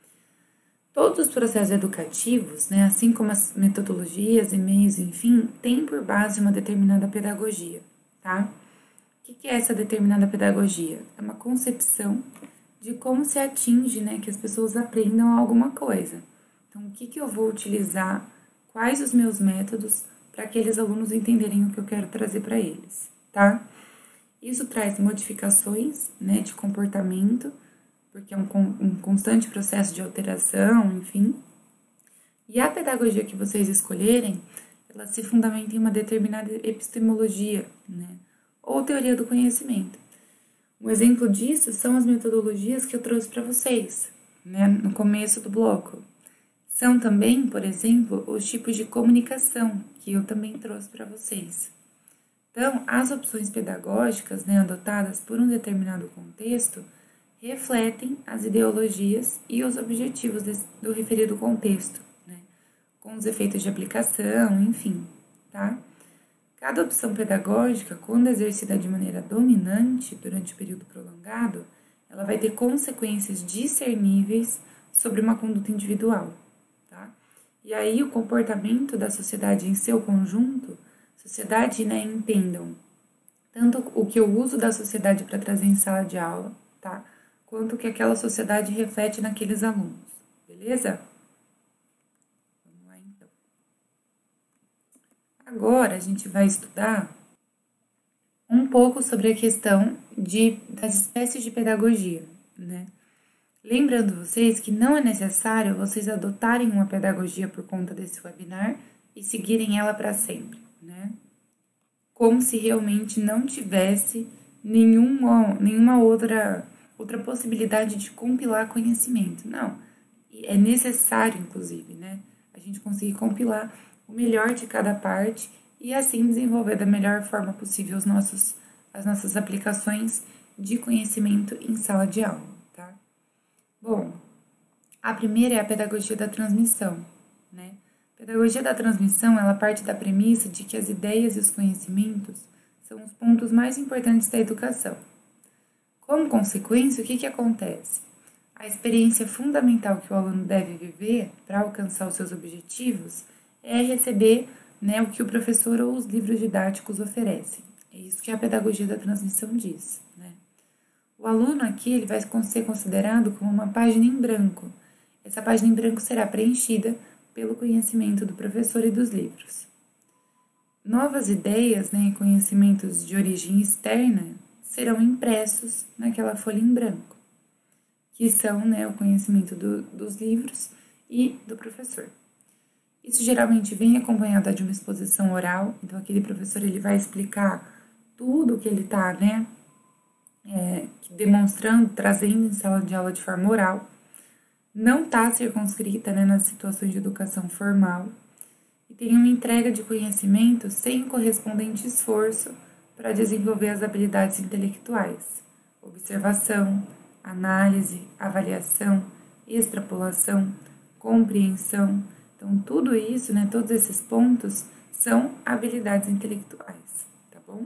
A: Todos os processos educativos, né, assim como as metodologias e meios, enfim, têm por base uma determinada pedagogia, tá? O que é essa determinada pedagogia? É uma concepção de como se atinge, né, que as pessoas aprendam alguma coisa. Então, o que eu vou utilizar, quais os meus métodos para aqueles alunos entenderem o que eu quero trazer para eles, tá? Isso traz modificações, né, de comportamento, porque é um constante processo de alteração, enfim. E a pedagogia que vocês escolherem, ela se fundamenta em uma determinada epistemologia, né, ou teoria do conhecimento. Um exemplo disso são as metodologias que eu trouxe para vocês, né, no começo do bloco. São também, por exemplo, os tipos de comunicação que eu também trouxe para vocês. Então, as opções pedagógicas, né, adotadas por um determinado contexto, refletem as ideologias e os objetivos do referido contexto, né? Com os efeitos de aplicação, enfim, tá? Cada opção pedagógica, quando exercida de maneira dominante durante o período prolongado, ela vai ter consequências discerníveis sobre uma conduta individual, tá? E aí o comportamento da sociedade em seu conjunto, sociedade, né, entendam tanto o que eu uso da sociedade para trazer em sala de aula, tá? Quanto o que aquela sociedade reflete naqueles alunos, beleza? Vamos lá, então. Agora a gente vai estudar um pouco sobre a questão das espécies de pedagogia, né? Lembrando vocês que não é necessário vocês adotarem uma pedagogia por conta desse webinar e seguirem ela para sempre, né? Como se realmente não tivesse nenhuma outra possibilidade de compilar conhecimento. Não, é necessário, inclusive, né? A gente conseguir compilar o melhor de cada parte e assim desenvolver da melhor forma possível as nossas aplicações de conhecimento em sala de aula, tá? Bom, a primeira é a pedagogia da transmissão, né? A pedagogia da transmissão, ela parte da premissa de que as ideias e os conhecimentos são os pontos mais importantes da educação. Como consequência, o que acontece? A experiência fundamental que o aluno deve viver para alcançar os seus objetivos é receber, né, o que o professor ou os livros didáticos oferecem. É isso que a pedagogia da transmissão diz, né? O aluno aqui ele vai ser considerado como uma página em branco. Essa página em branco será preenchida pelo conhecimento do professor e dos livros. Novas ideias, né, e conhecimentos de origem externa serão impressos naquela folha em branco, que são, né, o conhecimento dos livros e do professor. Isso geralmente vem acompanhado de uma exposição oral, então aquele professor ele vai explicar tudo que ele está, né, demonstrando, trazendo em sala de aula de forma oral. Não está circunscrita, né, nas situações de educação formal e tem uma entrega de conhecimento sem correspondente esforço para desenvolver as habilidades intelectuais, observação, análise, avaliação, extrapolação, compreensão. Então, tudo isso, né, todos esses pontos são habilidades intelectuais, tá bom?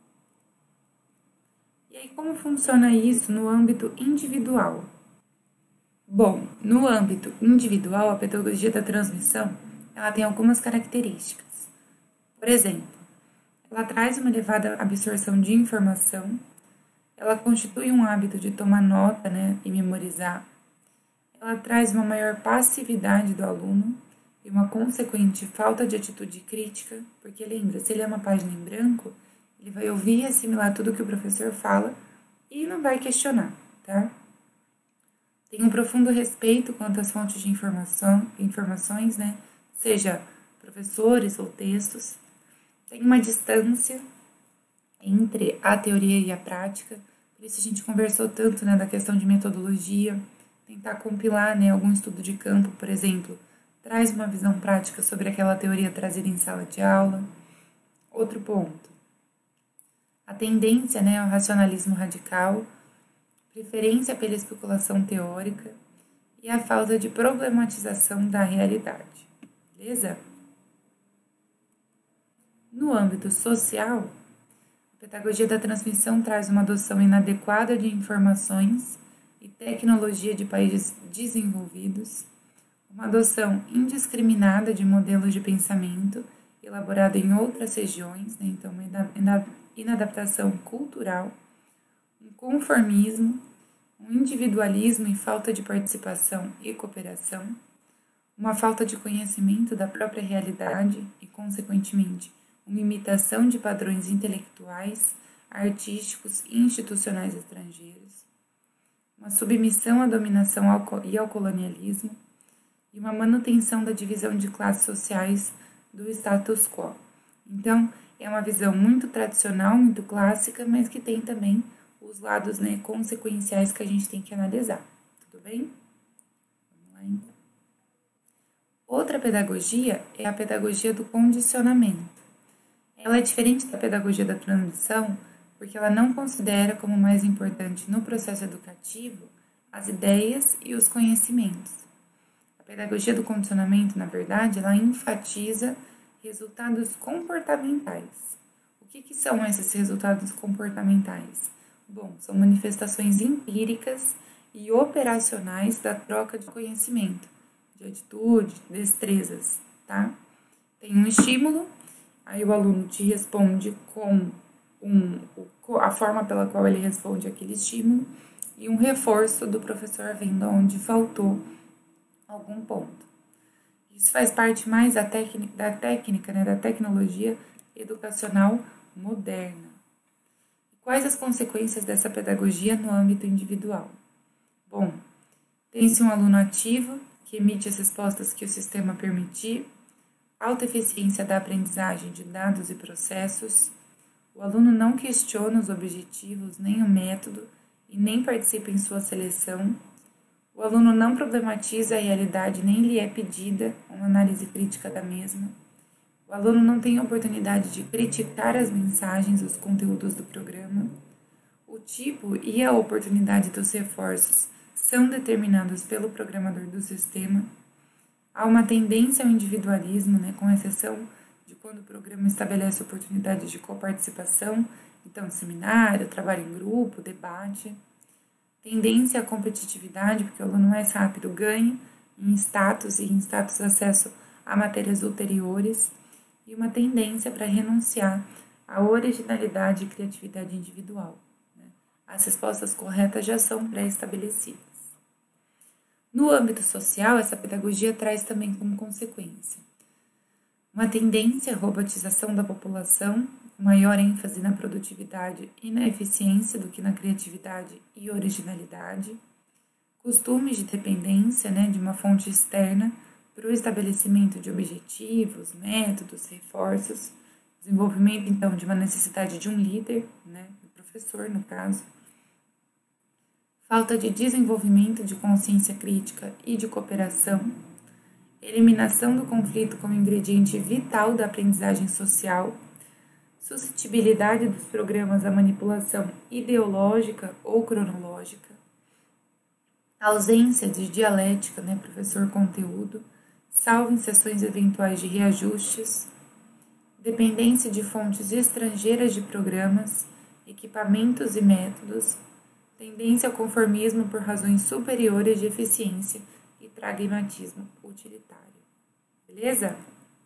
A: E aí, como funciona isso no âmbito individual? Bom, no âmbito individual, a pedagogia da transmissão, ela tem algumas características. Por exemplo, ela traz uma elevada absorção de informação, ela constitui um hábito de tomar nota, né, e memorizar, ela traz uma maior passividade do aluno e uma consequente falta de atitude crítica, porque lembra, se ele é uma página em branco, ele vai ouvir e assimilar tudo que o professor fala e não vai questionar, tá? Tem um profundo respeito quanto às fontes de informações, né? Seja professores ou textos. Tem uma distância entre a teoria e a prática. Por isso a gente conversou tanto, né, da questão de metodologia. Tentar compilar, né, algum estudo de campo, por exemplo, traz uma visão prática sobre aquela teoria trazida em sala de aula. Outro ponto. A tendência, né, ao racionalismo radical, preferência pela especulação teórica e a falta de problematização da realidade. Beleza? No âmbito social, a pedagogia da transmissão traz uma adoção inadequada de informações e tecnologia de países desenvolvidos, uma adoção indiscriminada de modelos de pensamento elaborado em outras regiões, né? Então uma inadaptação cultural, um conformismo, um individualismo e falta de participação e cooperação, uma falta de conhecimento da própria realidade e, consequentemente, uma imitação de padrões intelectuais, artísticos e institucionais estrangeiros, uma submissão à dominação e ao colonialismo e uma manutenção da divisão de classes sociais do status quo. Então, é uma visão muito tradicional, muito clássica, mas que tem também os lados, né, consequenciais que a gente tem que analisar. Tudo bem? Vamos lá, então. Outra pedagogia é a pedagogia do condicionamento. Ela é diferente da pedagogia da transmissão porque ela não considera como mais importante no processo educativo as ideias e os conhecimentos. A pedagogia do condicionamento, na verdade, ela enfatiza resultados comportamentais. O que são esses resultados comportamentais? Bom, são manifestações empíricas e operacionais da troca de conhecimento, de atitude, destrezas, tá? Tem um estímulo, aí o aluno te responde com a forma pela qual ele responde aquele estímulo e um reforço do professor vendo onde faltou algum ponto. Isso faz parte mais da técnica, né, da tecnologia educacional moderna. Quais as consequências dessa pedagogia no âmbito individual? Bom, tem-se um aluno ativo que emite as respostas que o sistema permitir, alta eficiência da aprendizagem de dados e processos, o aluno não questiona os objetivos, nem o método e nem participa em sua seleção, o aluno não problematiza a realidade nem lhe é pedida uma análise crítica da mesma, o aluno não tem oportunidade de criticar as mensagens, os conteúdos do programa, o tipo e a oportunidade dos reforços são determinados pelo programador do sistema, há uma tendência ao individualismo, né, com exceção de quando o programa estabelece oportunidades de coparticipação, então seminário, trabalho em grupo, debate, tendência à competitividade, porque o aluno mais rápido ganha em status e em status acesso a matérias ulteriores, e uma tendência para renunciar à originalidade e criatividade individual. Né? As respostas corretas já são pré-estabelecidas. No âmbito social, essa pedagogia traz também como consequência uma tendência à robotização da população, com maior ênfase na produtividade e na eficiência do que na criatividade e originalidade, costumes de dependência, né, de uma fonte externa para o estabelecimento de objetivos, métodos, reforços, desenvolvimento, então, de uma necessidade de um líder, né, do professor, no caso, falta de desenvolvimento de consciência crítica e de cooperação, eliminação do conflito como ingrediente vital da aprendizagem social, suscetibilidade dos programas à manipulação ideológica ou cronológica, ausência de dialética, né, professor-conteúdo, salvo em sessões eventuais de reajustes, dependência de fontes estrangeiras de programas, equipamentos e métodos, tendência ao conformismo por razões superiores de eficiência e pragmatismo utilitário. Beleza?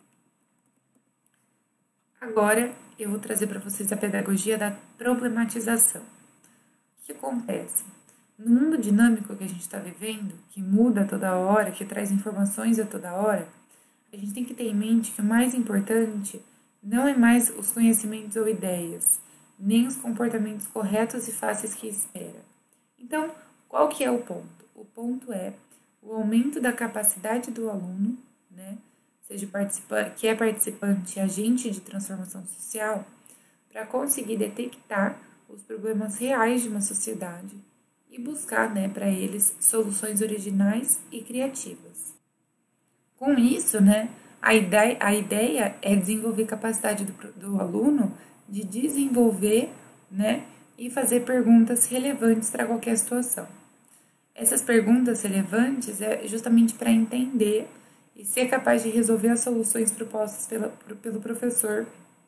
A: Agora eu vou trazer para vocês a pedagogia da problematização. O que acontece? No mundo dinâmico que a gente está vivendo, que muda a toda hora, que traz informações a toda hora, a gente tem que ter em mente que o mais importante não é mais os conhecimentos ou ideias, nem os comportamentos corretos e fáceis que espera. Então, qual que é o ponto? O ponto é o aumento da capacidade do aluno, né, seja que é participante, agente de transformação social, para conseguir detectar os problemas reais de uma sociedade e buscar, né, para eles soluções originais e criativas. Com isso, né, a ideia é desenvolver capacidade do aluno de desenvolver, né, e fazer perguntas relevantes para qualquer situação. Essas perguntas relevantes é justamente para entender e ser capaz de resolver as soluções propostas pelo professor.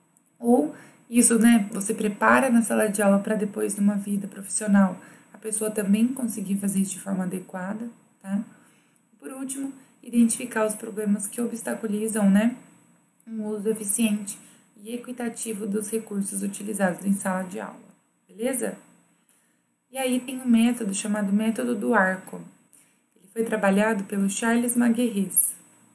A: Ou isso, né, você prepara na sala de aula para depois, numa vida profissional, a pessoa também conseguir fazer isso de forma adequada, tá? Por último, identificar os problemas que obstaculizam, né, um uso eficiente e equitativo dos recursos utilizados em sala de aula, beleza? E aí tem um método chamado método do arco. Ele foi trabalhado pelo Charles Maguires.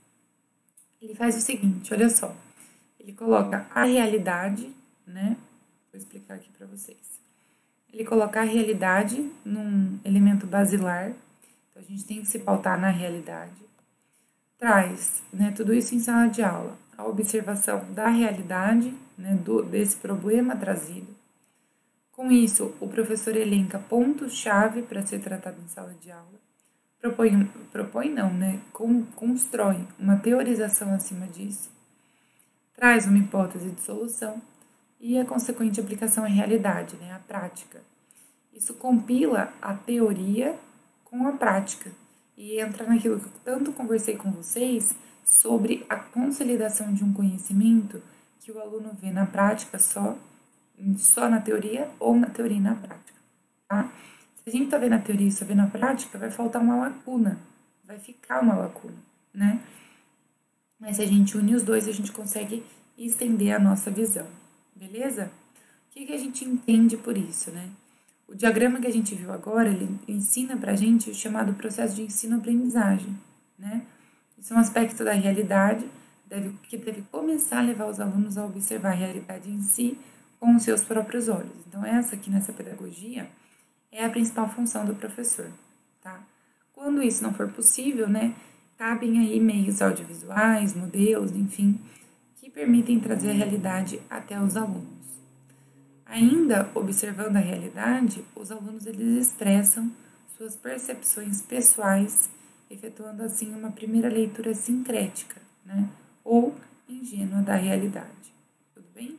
A: Ele faz o seguinte, olha só. Ele coloca a realidade, né? Vou explicar aqui para vocês. Ele coloca a realidade num elemento basilar. Então, a gente tem que se pautar na realidade. Traz, né, tudo isso em sala de aula. A observação da realidade, né, desse problema trazido. Com isso, o professor elenca pontos-chave para ser tratado em sala de aula. Constrói uma teorização acima disso. Traz uma hipótese de solução e a consequente aplicação à realidade, né, a prática. Isso compila a teoria com a prática e entra naquilo que eu tanto conversei com vocês sobre a consolidação de um conhecimento que o aluno vê na prática só na teoria ou na teoria e na prática, tá? Se a gente tá vendo a teoria e só vê na prática, vai faltar uma lacuna, vai ficar uma lacuna, né? Mas se a gente une os dois, a gente consegue estender a nossa visão, beleza? O que a gente entende por isso, né? O diagrama que a gente viu agora, ele ensina pra gente o chamado processo de ensino-aprendizagem, né? Isso é um aspecto da realidade que deve começar a levar os alunos a observar a realidade em si com os seus próprios olhos. Então, essa aqui nessa pedagogia é a principal função do professor, tá? Quando isso não for possível, né, cabem aí meios audiovisuais, modelos, enfim, que permitem trazer a realidade até os alunos. Ainda observando a realidade, os alunos eles expressam suas percepções pessoais, efetuando assim uma primeira leitura sincrética, né, ou ingênua da realidade. Tudo bem?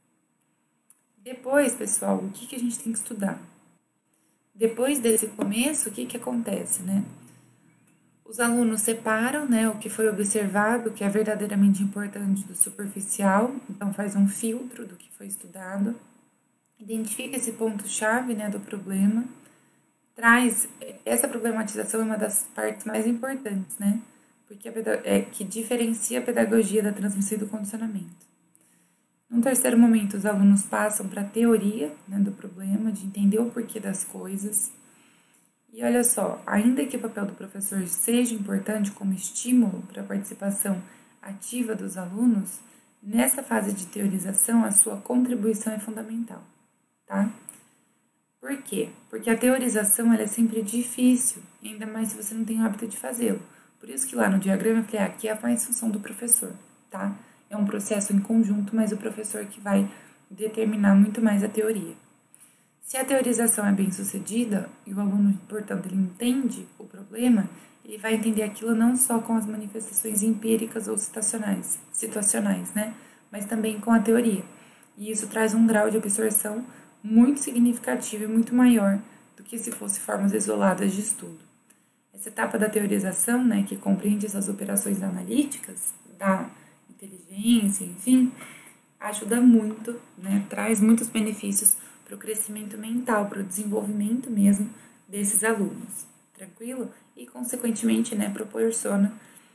A: Depois, pessoal, o que a gente tem que estudar? Depois desse começo, o que acontece, né? Os alunos separam, né, o que foi observado, que é verdadeiramente importante do superficial, então faz um filtro do que foi estudado, identifica esse ponto-chave, né, do problema, traz, essa problematização é uma das partes mais importantes, né, porque que diferencia a pedagogia da transmissão e do condicionamento. Num terceiro momento, os alunos passam para a teoria, né, do problema, de entender o porquê das coisas. E olha só, ainda que o papel do professor seja importante como estímulo para a participação ativa dos alunos, nessa fase de teorização a sua contribuição é fundamental, tá? Por quê? Porque a teorização ela é sempre difícil, ainda mais se você não tem o hábito de fazê-lo. Por isso que lá no diagrama eu falei, aqui é a mais função do professor, tá? É um processo em conjunto, mas o professor que vai determinar muito mais a teoria. Se a teorização é bem sucedida e o aluno, portanto, ele entende o problema, ele vai entender aquilo não só com as manifestações empíricas ou situacionais, né? Mas também com a teoria. E isso traz um grau de absorção muito significativo e muito maior do que se fosse formas isoladas de estudo. Essa etapa da teorização, né, que compreende essas operações analíticas, da inteligência, enfim, ajuda muito, né, traz muitos benefícios para o crescimento mental, para o desenvolvimento mesmo desses alunos, tranquilo? E, consequentemente, né, proporciona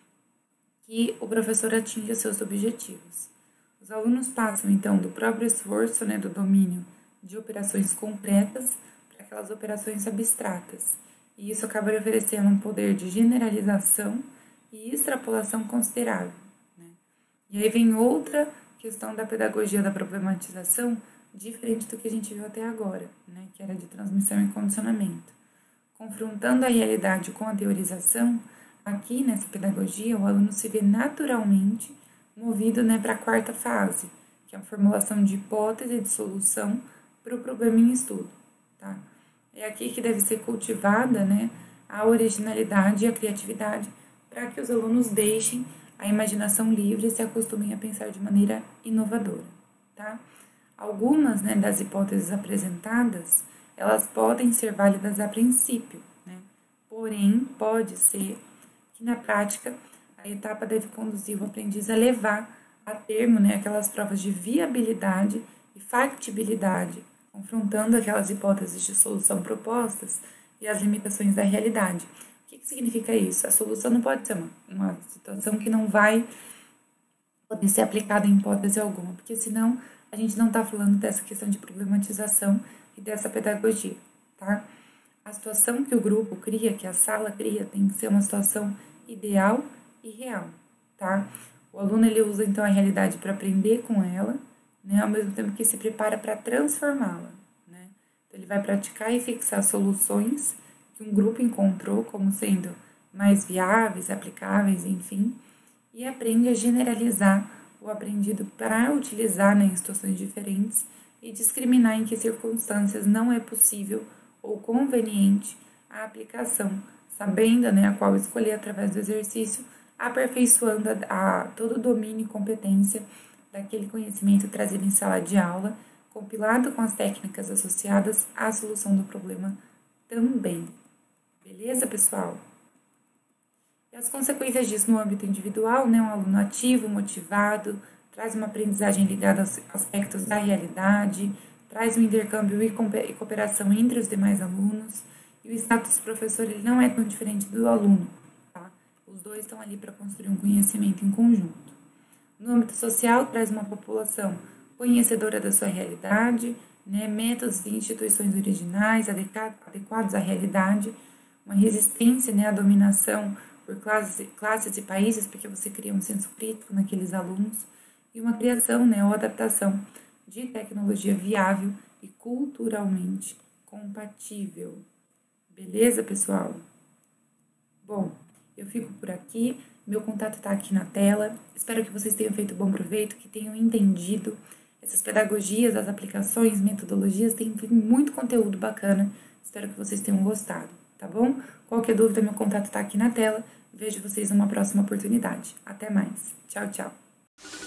A: que o professor atinja seus objetivos. Os alunos passam, então, do próprio esforço, né, do domínio de operações concretas para aquelas operações abstratas. E isso acaba oferecendo um poder de generalização e extrapolação considerável, né? E aí vem outra questão da pedagogia da problematização, diferente do que a gente viu até agora, né, que era de transmissão e condicionamento. Confrontando a realidade com a teorização, aqui nessa pedagogia o aluno se vê naturalmente movido, né, para a quarta fase, que é a formulação de hipótese de solução para o problema em estudo, tá? É aqui que deve ser cultivada, né, a originalidade e a criatividade para que os alunos deixem a imaginação livre e se acostumem a pensar de maneira inovadora, tá? Algumas, né, das hipóteses apresentadas, elas podem ser válidas a princípio, né? Porém, pode ser que na prática a etapa deve conduzir o aprendiz a levar a termo, né, aquelas provas de viabilidade e factibilidade, confrontando aquelas hipóteses de solução propostas e as limitações da realidade. O que significa isso? A solução não pode ser uma situação que não vai poder ser aplicada em hipótese alguma, porque senão a gente não está falando dessa questão de problematização e dessa pedagogia, tá? A situação que o grupo cria, que a sala cria, tem que ser uma situação ideal e real, tá? O aluno, ele usa, então, a realidade para aprender com ela, né? Ao mesmo tempo que se prepara para transformá-la, né? Então, ele vai praticar e fixar soluções que um grupo encontrou como sendo mais viáveis, aplicáveis, enfim, e aprende a generalizar o aprendido para utilizar, né, em situações diferentes e discriminar em que circunstâncias não é possível ou conveniente a aplicação, sabendo, né, a qual escolher através do exercício, aperfeiçoando todo o domínio e competência daquele conhecimento trazido em sala de aula, compilado com as técnicas associadas à solução do problema também. Beleza, pessoal? E as consequências disso no âmbito individual, né? Um aluno ativo, motivado, traz uma aprendizagem ligada aos aspectos da realidade, traz um intercâmbio e cooperação entre os demais alunos, e o status do professor ele não é tão diferente do aluno, tá? Os dois estão ali para construir um conhecimento em conjunto. No âmbito social, traz uma população conhecedora da sua realidade, né? Métodos e instituições originais adequados à realidade, uma resistência, né, à dominação por classes e países, porque você cria um senso crítico naqueles alunos, e uma criação, né, ou adaptação de tecnologia viável e culturalmente compatível. Beleza, pessoal? Bom, eu fico por aqui, meu contato está aqui na tela, espero que vocês tenham feito bom proveito, que tenham entendido essas pedagogias, as aplicações, metodologias, tem muito conteúdo bacana, espero que vocês tenham gostado, tá bom? Qualquer dúvida, meu contato está aqui na tela, vejo vocês numa próxima oportunidade. Até mais. Tchau, tchau.